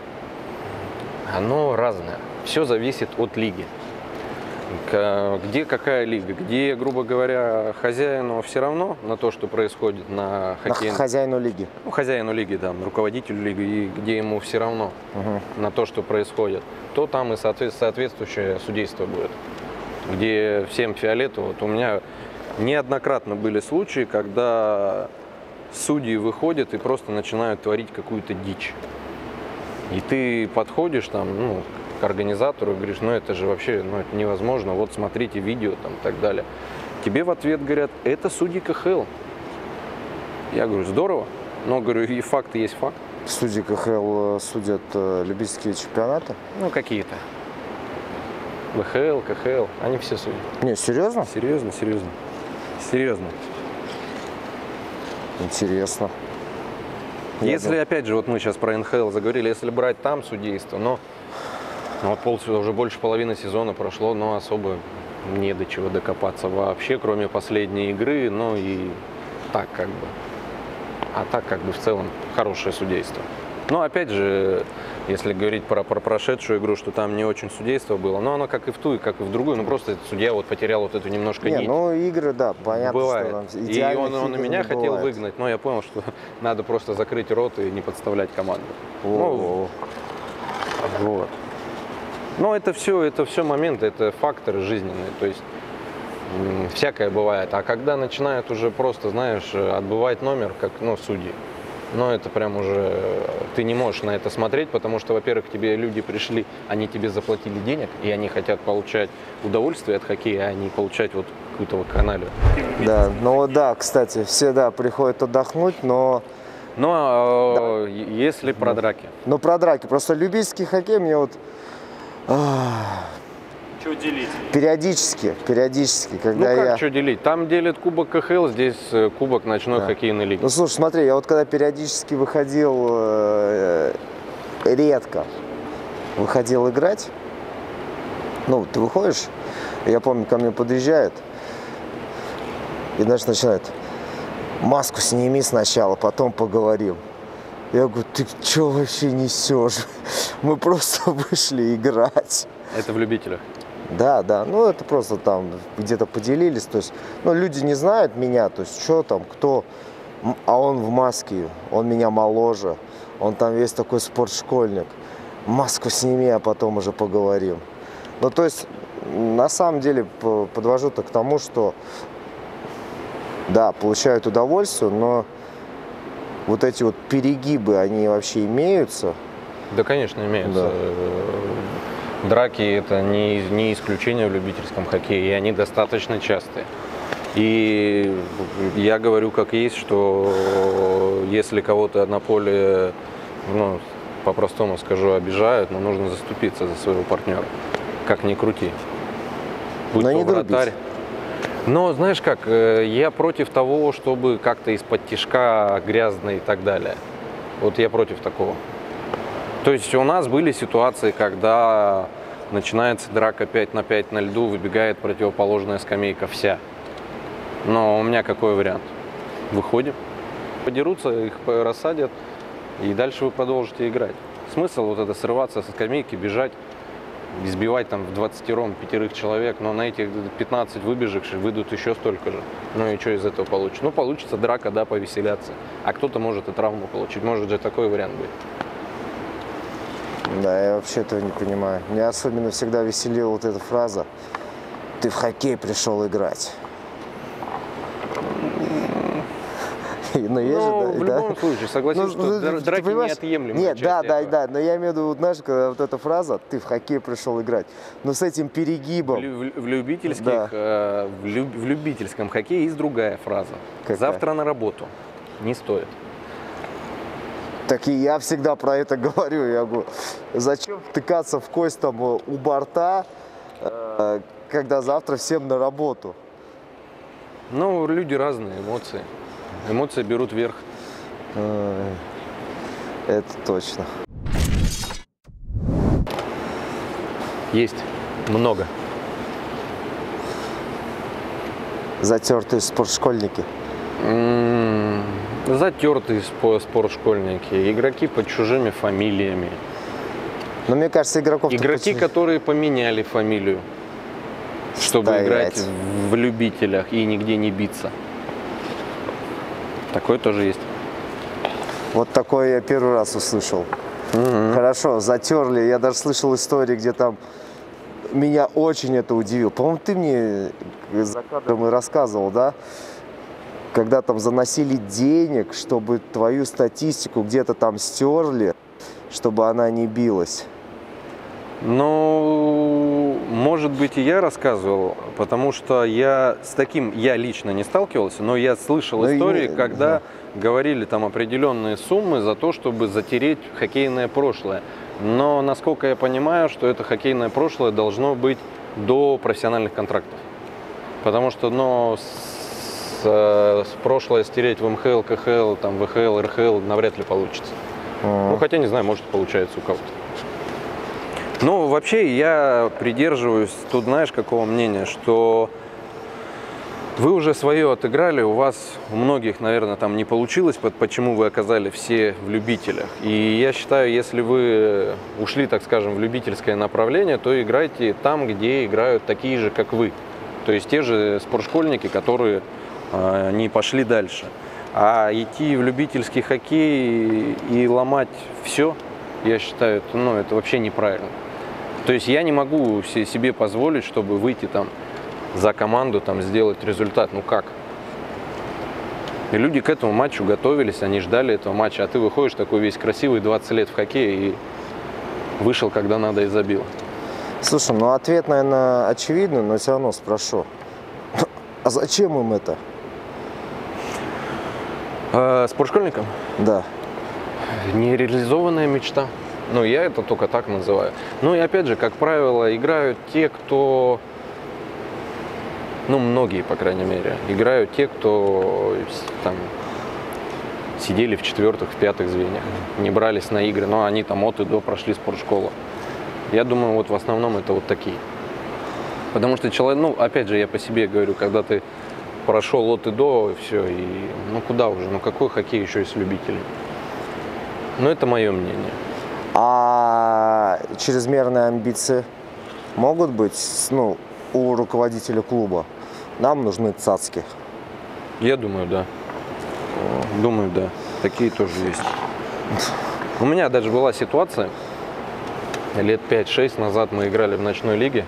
оно разное. Все зависит от лиги. Где какая лига, где, грубо говоря, хозяину все равно на то, что происходит на хоккейном... Хозяину лиги. Ну, хозяину лиги, да, руководителю лиги, и где ему все равно угу. на то, что происходит, то там и соответствующее судейство будет. Где всем фиолетово. Вот у меня неоднократно были случаи, когда судьи выходят и просто начинают творить какую-то дичь. И ты подходишь там, ну, к организатору и говоришь, ну это же вообще ну, это невозможно, вот смотрите видео там и так далее. Тебе в ответ говорят, это судьи ка ха эл. Я говорю, здорово, но говорю, и факты есть факт. Судьи ка ха эл судят любительские чемпионаты? Ну, какие-то. вэ ха эл, ка ха эл, они все судят. Не, серьезно? Серьезно, серьезно. Серьезно. Интересно. Я Если, думаю- опять же, вот мы сейчас про эн ха эл заговорили, если брать там судейство, но ну, вот пол, уже больше половины сезона прошло, но особо не до чего докопаться вообще, кроме последней игры, ну и так как бы. А так как бы в целом хорошее судейство. Но опять же, если говорить про, про прошедшую игру, что там не очень судейство было, но оно как и в ту, и как и в другую, ну просто судья вот потерял вот эту немножко Не, нить. ну игры, да, понятно, Бывает. что там И идеальных он, он игр меня не хотел бывает. выгнать, но я понял, что надо просто закрыть рот и не подставлять команду. О, Ну, вот. Но это все, это все моменты, это факторы жизненные, то есть м, всякое бывает. А когда начинают уже просто, знаешь, отбывать номер, как, ну, судьи, ну, это прям уже, ты не можешь на это смотреть, потому что, во-первых, тебе люди пришли, они тебе заплатили денег, и они хотят получать удовольствие от хоккея, а не получать вот какую-то вот каналью. да, ну вот да, кстати, все, да, приходят отдохнуть, но, Но э, если про драки. но про драки, просто любительский хоккей мне вот Что делить? периодически, периодически, Ну когда как я... что делить? Там делят кубок ка ха эл, здесь э, кубок ночной Да. хоккейной лиги. Ну слушай, смотри, я вот когда периодически выходил, э, редко выходил играть, ну, ты выходишь, я помню, ко мне подъезжает, и, знаешь, начинает: маску сними сначала, потом поговорим. Я говорю: ты что вообще несешь? Мы просто вышли играть. Это в любителях. Да, да, ну это просто там где-то поделились, то есть, ну люди не знают меня, то есть что там, кто, М, а он в маске, он меня моложе, он там весь такой спортшкольник, маску сними, а потом уже поговорим. Ну то есть, на самом деле, п- подвожу-то к тому, что, да, получают удовольствие, но вот эти вот перегибы, они вообще имеются. Да, конечно, имеются. Да. Драки – это не, не исключение в любительском хоккее, и они достаточно частые. И я говорю как есть, что если кого-то на поле, ну, по-простому скажу, обижают, но нужно заступиться за своего партнера, как ни крути. Будь Но то не грубить. вратарь. Но знаешь как, э, я против того, чтобы как-то из-под тишка грязно и так далее. Вот я против такого. То есть у нас были ситуации, когда начинается драка пять на пять на льду, выбегает противоположная скамейка вся. Но у меня какой вариант? Выходим, подерутся, их рассадят, и дальше вы продолжите играть. Смысл вот это срываться со скамейки, бежать, избивать там в двадцатером пятерых человек, но на этих пятнадцать выбежавших выйдут еще столько же. Ну и что из этого получится? Ну получится драка, да, повеселяться. А кто-то может и травму получить, может же такой вариант быть. Да, я вообще этого не понимаю. Меня особенно всегда веселила вот эта фраза: ты в хоккей пришел играть. Ну, есть же, Ну, да, в да. любом случае, согласись, Ну, что ну, др- ты драки понимаешь? неотъемлемая Нет, часть да, да, этого. да, но я имею в виду, знаешь, когда вот эта фраза: ты в хоккей пришел играть, но с этим В, перегибом. лю- в любительских, Да. э, в, лю- в любительском хоккее есть другая фраза. Какая? Завтра на работу. Не стоит. Так и я всегда про это говорю. Я говорю: зачем втыкаться в кость там у борта, э, когда завтра всем на работу? Ну, люди разные, эмоции. Эмоции берут верх. Ой, это точно. Есть. Много. Затертые спортшкольники. М, Затертые спо- спортшкольники, игроки под чужими фамилиями, Но мне кажется, игроков... игроки, которые поменяли фамилию, чтобы Стоять. играть в любителях и нигде не биться. Такое тоже есть. Вот такое я первый раз услышал. Хорошо, затерли. Я даже слышал истории, где там меня очень это удивило. По-моему, ты мне за кадром и рассказывал, да? Когда там заносили денег, чтобы твою статистику где-то там стерли, чтобы она не билась. Ну, может быть, и я рассказывал, потому что я с таким, я лично не сталкивался, но я слышал Ну, и истории, не- когда говорили там определенные суммы за то, чтобы затереть хоккейное прошлое. Но, насколько я понимаю, что это хоккейное прошлое должно быть до профессиональных контрактов. Потому что, ну, с, с прошлое стереть в эм ха эл, ка ха эл, там, вэ ха эл, эр ха эл навряд ли получится. Mm-hmm. Ну, хотя, не знаю, может, получается у кого-то. Ну, вообще, я придерживаюсь, тут знаешь, какого мнения, что вы уже свое отыграли, у вас, у многих, наверное, там не получилось, почему вы оказались все в любителях. И я считаю, если вы ушли, так скажем, в любительское направление, то играйте там, где играют такие же, как вы. То есть те же спортшкольники, которые э, не пошли дальше. А идти в любительский хоккей и ломать все, я считаю, это, ну, это вообще неправильно. То есть я не могу себе позволить, чтобы выйти там за команду, там, сделать результат. Ну как? И люди к этому матчу готовились, они ждали этого матча, а ты выходишь такой весь красивый, двадцать лет в хоккее, и вышел, когда надо, и забил. Слушай, ну ответ, наверное, очевидный, но все равно спрошу. А зачем им это? А, спортшкольникам? Да. Нереализованная мечта. Ну, я это только так называю. Ну и опять же, как правило, играют те, кто... Ну, многие, по крайней мере, играют те, кто там сидели в четвертых, в пятых звеньях, не брались на игры, но они там от и до прошли спортшколу. Я думаю, вот в основном это вот такие. Потому что человек, ну, опять же, я по себе говорю, когда ты прошел от и до, и все, и ну куда уже, ну какой хоккей еще есть любителей? Ну, это мое мнение. А чрезмерные амбиции могут быть, ну, у руководителя клуба? Нам нужны цацки. Я думаю, да. Думаю, да. Такие тоже есть. У меня даже была ситуация, лет пять-шесть назад мы играли в ночной лиге.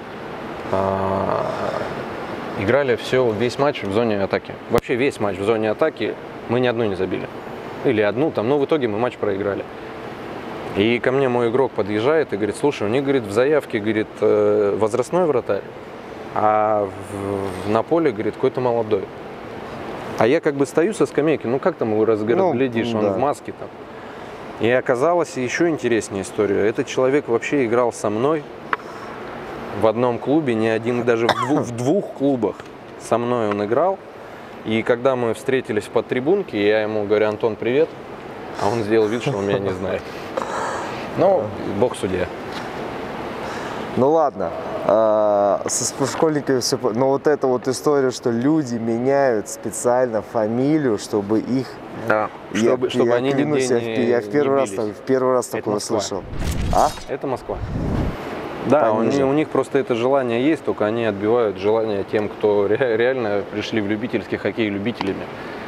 Играли все, весь матч в зоне атаки. Вообще весь матч в зоне атаки, мы ни одну не забили. Или одну там, но в итоге мы матч проиграли. И ко мне мой игрок подъезжает и говорит: слушай, у них, говорит, в заявке, говорит, возрастной вратарь, а в, на поле, говорит, какой-то молодой. А я как бы стою со скамейки, ну как там его разглядишь, ну, он да. в маске там. И оказалось еще интереснее история. Этот человек вообще играл со мной в одном клубе, не один, даже в двух, в двух клубах со мной он играл. И когда мы встретились в подтрибунке, я ему говорю: Антон, привет. А он сделал вид, что он меня не знает. Ну, бог судья. Ну ладно, со спортшкольниками все. Но вот эта вот история, что люди меняют специально фамилию, чтобы их. Да. Чтобы, я, чтобы я они клянусь, нигде я, не, я в первый не раз, бились. в первый раз такое Москва. слышал. А? Это Москва. Да, у них, у них просто это желание есть, только они отбивают желание тем, кто ре, реально пришли в любительский хоккей любителями.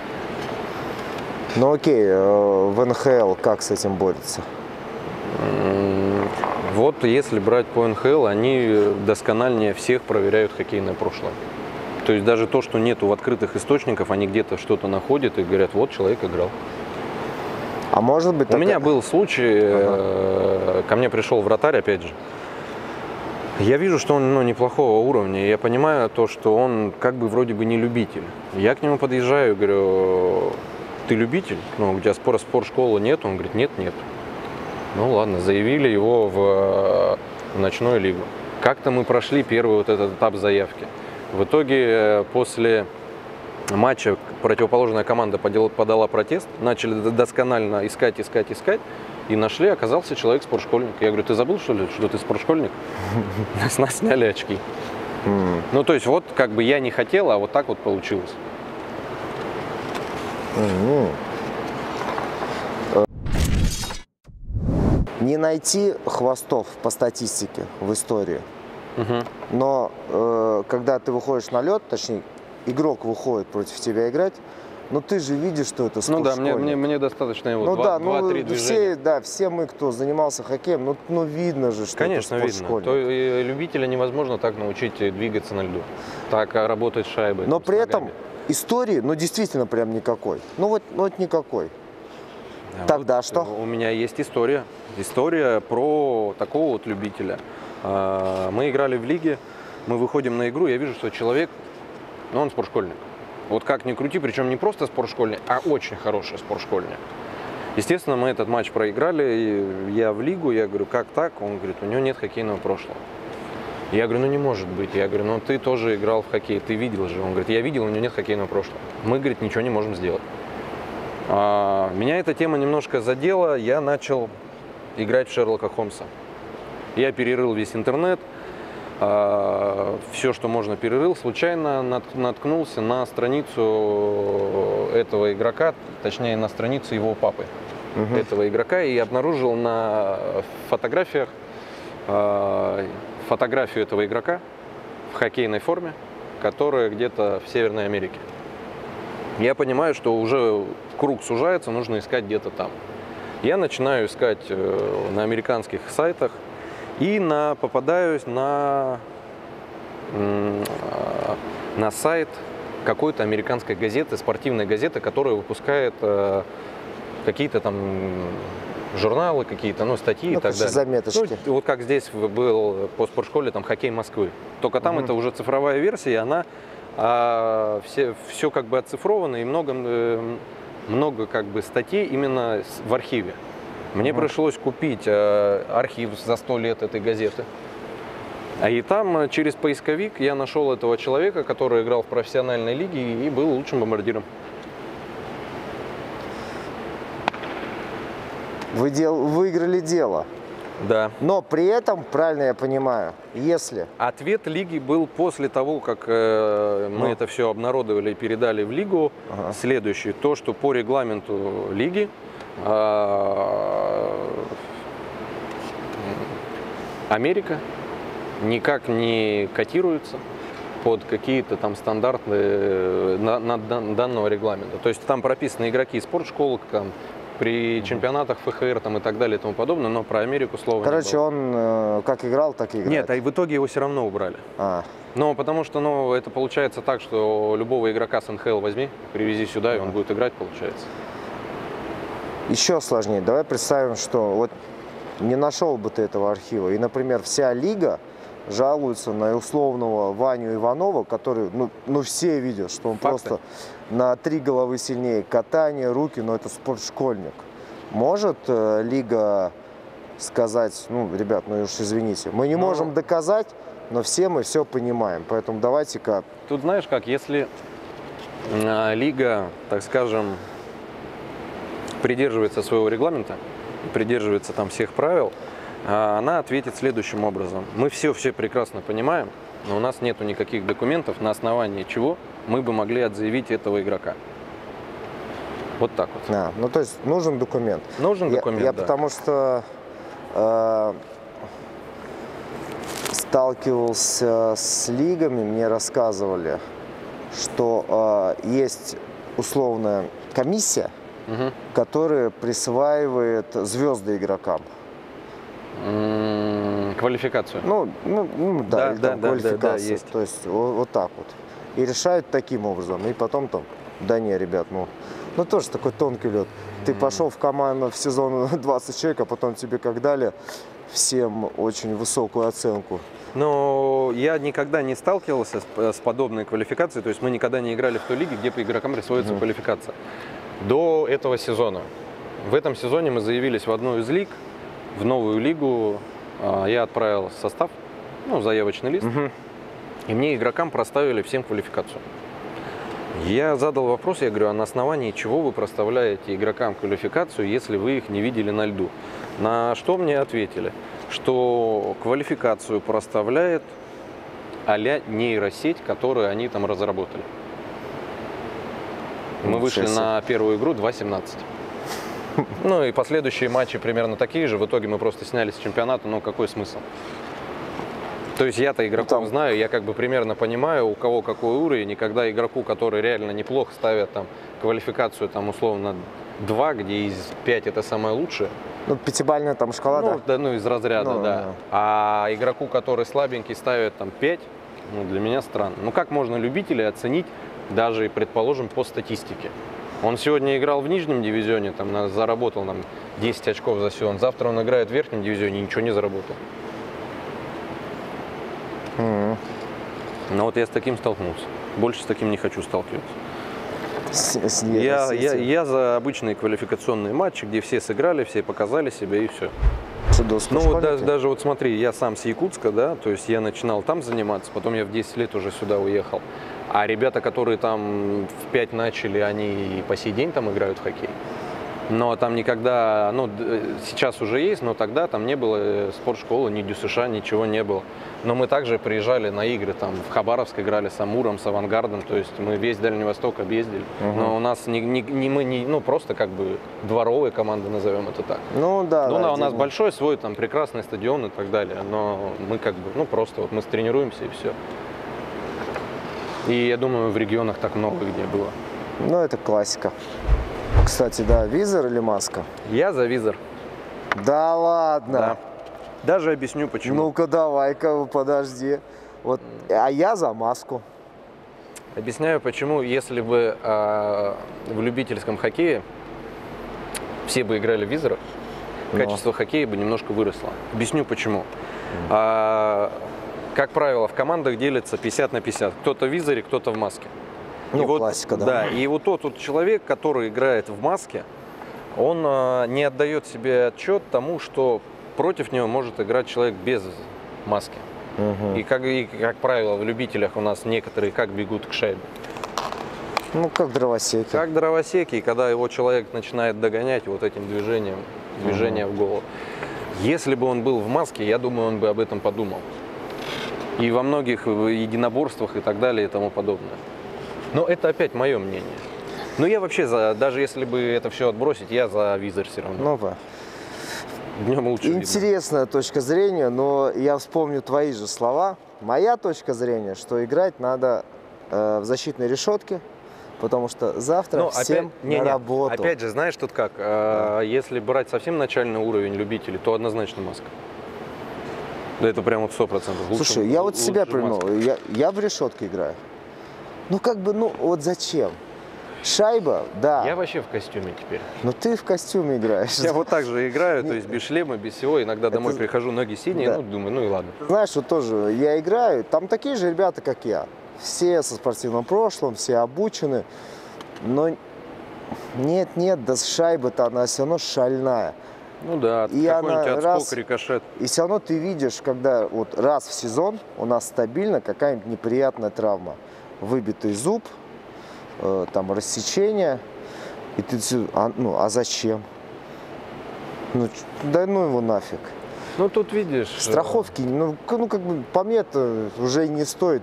Ну окей, в эн ха эл как с этим борются? Вот если брать по эн ха эл, они доскональнее всех проверяют хоккейное прошлое. То есть даже то, что нету в открытых источниках, они где-то что-то находят и говорят: вот человек играл. А может быть... У такая... меня был случай, ага. Ко мне пришел вратарь, опять же. Я вижу, что он, ну, неплохого уровня, и я понимаю то, что он как бы вроде бы не любитель. Я к нему подъезжаю и говорю: ты любитель? Ну, у тебя спор, спортшколы нет? Он говорит: нет, нет. Ну ладно, заявили его в, в ночную лигу. Как-то мы прошли первый вот этот этап заявки. В итоге после матча противоположная команда подала протест, начали досконально искать, искать, искать, и нашли, оказался человек спортшкольник. Я говорю: ты забыл, что ли, что ты спортшкольник? С нас сняли очки. Ну, то есть вот как бы я не хотел, а вот так вот получилось. Не найти хвостов по статистике в истории, угу. но э, когда ты выходишь на лед, точнее, игрок выходит против тебя играть, но ты же видишь, что это спортшкольник. Ну да, мне, мне, мне достаточно его ну, два-три да, ну, движения. Все, да, все мы, кто занимался хоккеем, ну, ну видно же, что Конечно, это видно. спортшкольник. То, любителя невозможно так научить двигаться на льду, так работать с шайбой. Но там, при этом истории, ну действительно прям никакой. Ну вот, ну, вот никакой. А Тогда вот что? У меня есть история. История про такого вот любителя. Мы играли в лиге, мы выходим на игру, я вижу, что человек, ну, он спортшкольник. Вот как ни крути, причем не просто спортшкольник, а очень хороший спортшкольник. Естественно, мы этот матч проиграли, и я в лигу, я говорю: как так? Он говорит: у него нет хоккейного прошлого. Я говорю, ну не может быть. Я говорю, ну ты тоже играл в хоккей, ты видел же. Он говорит, я видел, у него нет хоккейного прошлого. Мы, говорит, ничего не можем сделать. А, меня эта тема немножко задела, я начал играть в Шерлока Холмса. Я перерыл весь интернет, а, все, что можно, перерыл. Случайно нат- наткнулся на страницу этого игрока, точнее на страницу его папы, Мгм. этого игрока, и обнаружил на фотографиях а, фотографию этого игрока в хоккейной форме, которая где-то в Северной Америке. Я понимаю, что уже круг сужается, нужно искать где-то там. Я начинаю искать э, на американских сайтах и на, попадаюсь на, м, э, на сайт какой-то американской газеты, спортивной газеты, которая выпускает э, какие-то там журналы, какие-то, ну, статьи Ну, и так короче, далее. заметочки. Ну, вот как здесь был по спортшколе там «Хоккей Москвы». Только там Мгм. это уже цифровая версия, и она а, все, все как бы оцифровано, и много, э, много как бы статей именно с- в архиве. Мне Мгм. пришлось купить э, архив за сто лет этой газеты. А и там э, через поисковик я нашел этого человека, который играл в профессиональной лиге и был лучшим бомбардиром. Вы дел... выиграли дело. Да. Но при этом, правильно я понимаю, если... Ответ лиги был после того, как э, мы Ну. это все обнародовали и передали в лигу. Ага. Следующий, то, что по регламенту лиги э, Америка никак не котируется под какие-то там стандарты э, на, на дан- данного регламента. То есть там прописаны игроки из спортшкол, там, при чемпионатах ФХР там, и так далее и тому подобное, но про Америку слова не Короче, было. он э, как играл, так и играет. Нет, а и в итоге его все равно убрали. А, Ну, потому что, ну, это получается так, что любого игрока с эн ха эл возьми, привези сюда, и он будет играть, получается. еще сложнее. Давай представим, что вот не нашел бы ты этого архива. И, например, вся лига жалуется на условного Ваню Иванова, который, ну, ну все видят, что он Факты. просто на три головы сильнее. Катание, руки, но это спортшкольник. Может э, лига сказать, ну, ребят, ну уж извините, мы не Ну. можем доказать, но все мы все понимаем. Поэтому давайте-ка... Тут знаешь как, если э, лига, так скажем, придерживается своего регламента, придерживается там всех правил, э, она ответит следующим образом. Мы все все прекрасно понимаем, но у нас нету никаких документов, на основании чего мы бы могли отзаявить этого игрока. Вот так вот. А, ну, то есть нужен документ. Нужен Я- документ, Я, да. потому что э, сталкивался с лигами, мне рассказывали, что э, есть условная комиссия, Мгм. которая присваивает звезды игрокам. М, Квалификацию. Ну, ну, ну, да, Да, или да, там да, да, да, квалификацию. есть. То есть вот, вот так вот. И решают таким образом. И потом там, да не, ребят, ну, ну тоже такой тонкий лед. Ты пошел в команду в сезон двадцать человек, а потом тебе как дали всем очень высокую оценку. Но я никогда не сталкивался с, с подобной квалификацией, то есть мы никогда не играли в той лиге, где по игрокам присвоится Мгм. квалификация. До этого сезона. В этом сезоне мы заявились в одну из лиг, в новую лигу. А, Я отправил состав, ну, заявочный лист, Мгм. и мне игрокам проставили всем квалификацию. Я задал вопрос, я говорю, а на основании чего вы проставляете игрокам квалификацию, если вы их не видели на льду? На что мне ответили, что квалификацию проставляет а-ля нейросеть, которую они там разработали. Мы вышли Ничего себе. на первую игру два семнадцать. Ну и последующие матчи примерно такие же. В итоге мы просто снялись с чемпионата, ну какой смысл? То есть я-то игроков там- знаю, я как бы примерно понимаю, у кого какой уровень, и когда игроку, который реально неплохо ставят там квалификацию, там условно два, где из пять это самое лучшее, Ну, пятибалльная там шкала, ну, да? да, ну из разряда, Ну, да. да. А игроку, который слабенький, ставит там пять, ну для меня странно. Ну как можно любителей оценить даже, предположим, по статистике? Он сегодня играл в нижнем дивизионе, там на- заработал нам десять очков за сезон. Завтра он играет в верхнем дивизионе и ничего не заработал. Мгм. Но вот я с таким столкнулся. Больше с таким не хочу сталкиваться. С- с Я, нейросетью. я, я за обычные квалификационные матчи, где все сыграли, все показали себя и все. Ну вот даже, даже вот смотри, я сам с Якутска, да, то есть я начинал там заниматься, потом я в десять лет уже сюда уехал. А ребята, которые там в пять начали, они и по сей день там играют в хоккей. Но там никогда, ну сейчас уже есть, но тогда там не было спортшколы, ни ДЮСШ, ничего не было. Но мы также приезжали на игры, там в Хабаровск играли с Амуром, с Авангардом, то есть мы весь Дальний Восток объездили. Угу. Но у нас не, не, не мы, не, ну просто как бы дворовая команда, назовем это так. Ну да. Ну да, у нас большой свой, там прекрасный стадион и так далее, но мы как бы, ну просто вот мы тренируемся и все. И я думаю, в регионах так много где было. Ну это классика. Кстати, да, визор или маска? Я за визор. Да ладно? Да. Даже объясню почему. Ну-ка давай-ка, подожди. Вот, а я за маску. Объясняю почему. Если бы э, в любительском хоккее все бы играли в визорах, Но. качество хоккея бы немножко выросло. Объясню почему. Mm. А, как правило, в командах делится пятьдесят на пятьдесят. Кто-то в визоре, кто-то в маске. Ну, и вот, классика, да. Да, и вот тот вот человек, который играет в маске, он а, не отдает себе отчет тому, что против него может играть человек без маски. Угу. И, как, и, как правило, в любителях у нас некоторые как бегут к шайбе. Ну, как дровосеки. Как дровосеки, и когда его человек начинает догонять вот этим движением, движение угу. в голову. Если бы он был в маске, я думаю, он бы об этом подумал. И во многих единоборствах и так далее и тому подобное. Но это опять мое мнение. Но я вообще, за, даже если бы это все отбросить, я за визор все равно. Ну, да. Днем лучше Интересная видно. точка зрения, но я вспомню твои же слова. Моя точка зрения, что играть надо э, в защитной решетке, потому что завтра Но всем опять, не, на не, работу. Опять же, знаешь, тут как, э, да. если брать совсем начальный уровень любителей, то однозначно маска. Да это прям вот сто процентов. Слушай, я вот себя приму, я, я в решетке играю. Ну как бы, ну вот зачем? Шайба, да. Я вообще в костюме теперь. Но ты в костюме играешь. Я вот так же играю, то есть без шлема, без всего. Иногда домой Это... прихожу, ноги синие, да. ну думаю, ну и ладно. Знаешь, вот тоже я играю, там такие же ребята, как я. Все со спортивным прошлым, все обучены. Но нет-нет, да шайба-то она все равно шальная. Ну да, и какой-нибудь отскок, раз, рикошет. И все равно ты видишь, когда вот раз в сезон у нас стабильно какая-нибудь неприятная травма. Выбитый зуб, э, там рассечение. И ты, а, ну, а зачем? Ну, да ну его нафиг. Ну, тут видишь... Страховки, ну, ну как бы, по мне это уже не стоит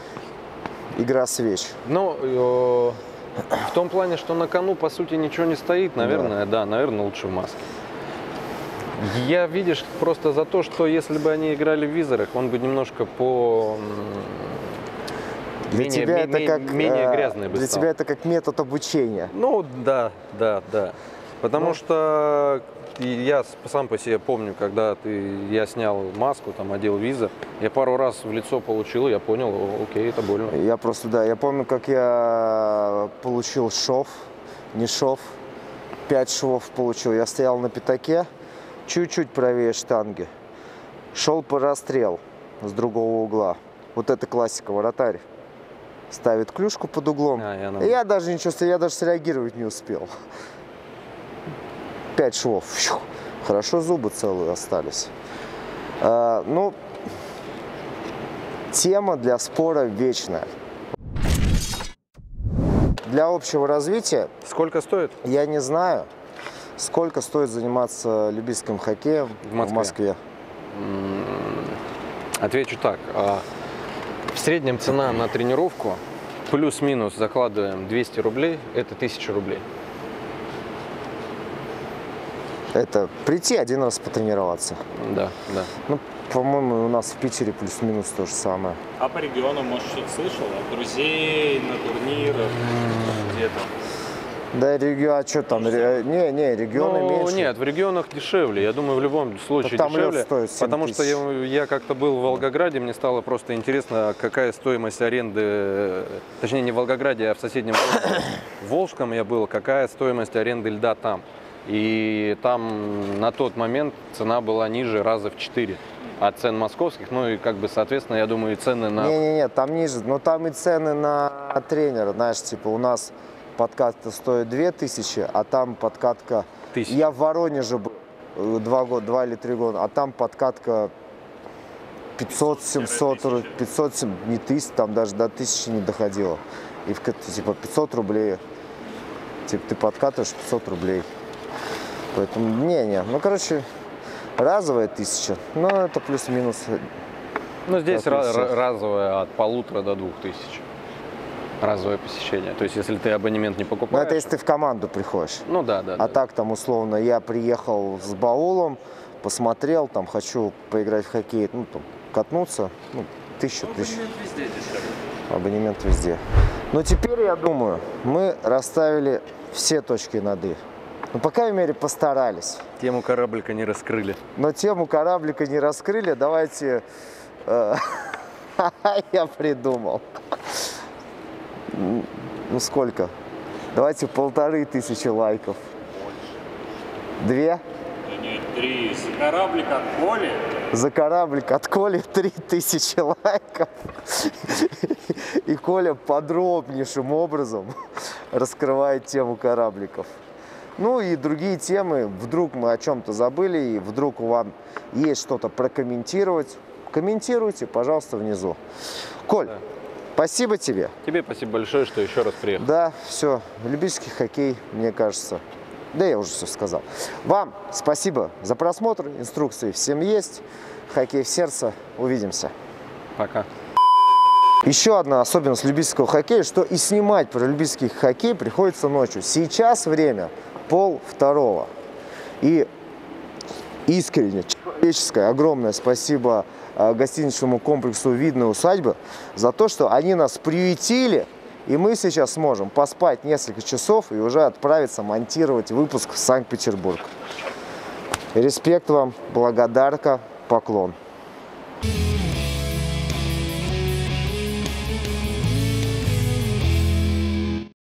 игра свеч. Ну, э, в том плане, что на кону, по сути, ничего не стоит, наверное, да, да наверное, лучше в маске. Я, видишь, просто за то, что если бы они играли в визорах, он бы немножко по... Для менее, тебя ме- это как, менее грязный бы Для стал. тебя это как метод обучения. Ну, да, да, да. Потому ну. что я сам по себе помню, когда ты, я снял маску, там, одел визор, я пару раз в лицо получил, и я понял, окей, это больно. Я просто, да, я помню, как я получил шов, не шов, пять швов получил. Я стоял на пятаке, чуть-чуть правее штанги, шел по расстрел с другого угла. Вот это классика, вратарь. Ставит клюшку под углом. А, я, я даже ничего, я даже среагировать не успел. Пять швов. Фью. Хорошо, зубы целые остались. А, ну, тема для спора вечная. Для общего развития... Сколько стоит? Я не знаю, сколько стоит заниматься любительским хоккеем в Москве. В Москве. Отвечу так. В среднем цена на тренировку, плюс-минус закладываем двести рублей, это тысяча рублей. Это прийти один раз потренироваться. Да, да. Ну, по-моему, у нас в Питере плюс-минус то же самое. А по регионам, может, что-то слышал? От друзей, на турнирах, где-то? Да, регион, а что там? Ре... Не, не, регионы ну, меньше. Нет, в регионах дешевле. Я думаю, в любом случае там дешевле. Стоит потому что я, я как-то был в Волгограде, мне стало просто интересно, какая стоимость аренды, точнее не в Волгограде, а в соседнем городе, в Волжском я был, какая стоимость аренды льда там. И там на тот момент цена была ниже раза в четыре от цен московских, ну и как бы, соответственно, я думаю, и цены на... Не-не-не, там ниже, но там и цены на тренера, знаешь, типа у нас подкатка стоит две тысячи, а там подкатка... Тысяча. Я в Воронеже был, э, два года, два или три года, а там подкатка пятьсот семьсот, пятьсот, не тысяч, там даже до тысячи не доходило. И в, типа пятьсот рублей, типа ты подкатываешь пятьсот рублей. Поэтому, не-не, ну, короче, разовая тысяча, но это плюс-минус. Ну, здесь ra- разовая от полутора до двух тысяч. Разовое посещение. То есть, если ты абонемент не покупаешь... Ну, это если ты в команду приходишь. Ну, да, да. А да. так, там, условно, я приехал с баулом, посмотрел, там, хочу поиграть в хоккей, ну, там, катнуться, ну, тысячу, Ну, тысячу. абонемент везде дешевле. Абонемент везде. Но теперь, я думаю, мы расставили все точки над «и». Ну, по крайней мере, постарались. Тему кораблика не раскрыли. Но тему кораблика не раскрыли. Давайте... э, Я придумал. Ну, сколько? Давайте полторы тысячи лайков. Две? Да нет, три. За кораблик от Коли. За кораблик от Коли три тысячи лайков. И Коля подробнейшим образом раскрывает тему корабликов. Ну и другие темы. Вдруг мы о чем-то забыли, и вдруг у вас есть что-то прокомментировать. Комментируйте, пожалуйста, внизу. Коль, да. Спасибо тебе. Тебе спасибо большое, что еще раз приехал. Да, все. Любительский хоккей, мне кажется. Да, я уже все сказал. Вам спасибо за просмотр. Инструкции всем есть. Хоккей в сердце. Увидимся. Пока. Еще одна особенность любительского хоккея, что и снимать про любительский хоккей приходится ночью. Сейчас время пол второго. И искренне, человеческое, огромное спасибо гостиничному комплексу «Видная усадьба» за то, что они нас приютили, и мы сейчас сможем поспать несколько часов и уже отправиться монтировать выпуск в Санкт-Петербург. Респект вам, благодарка, поклон.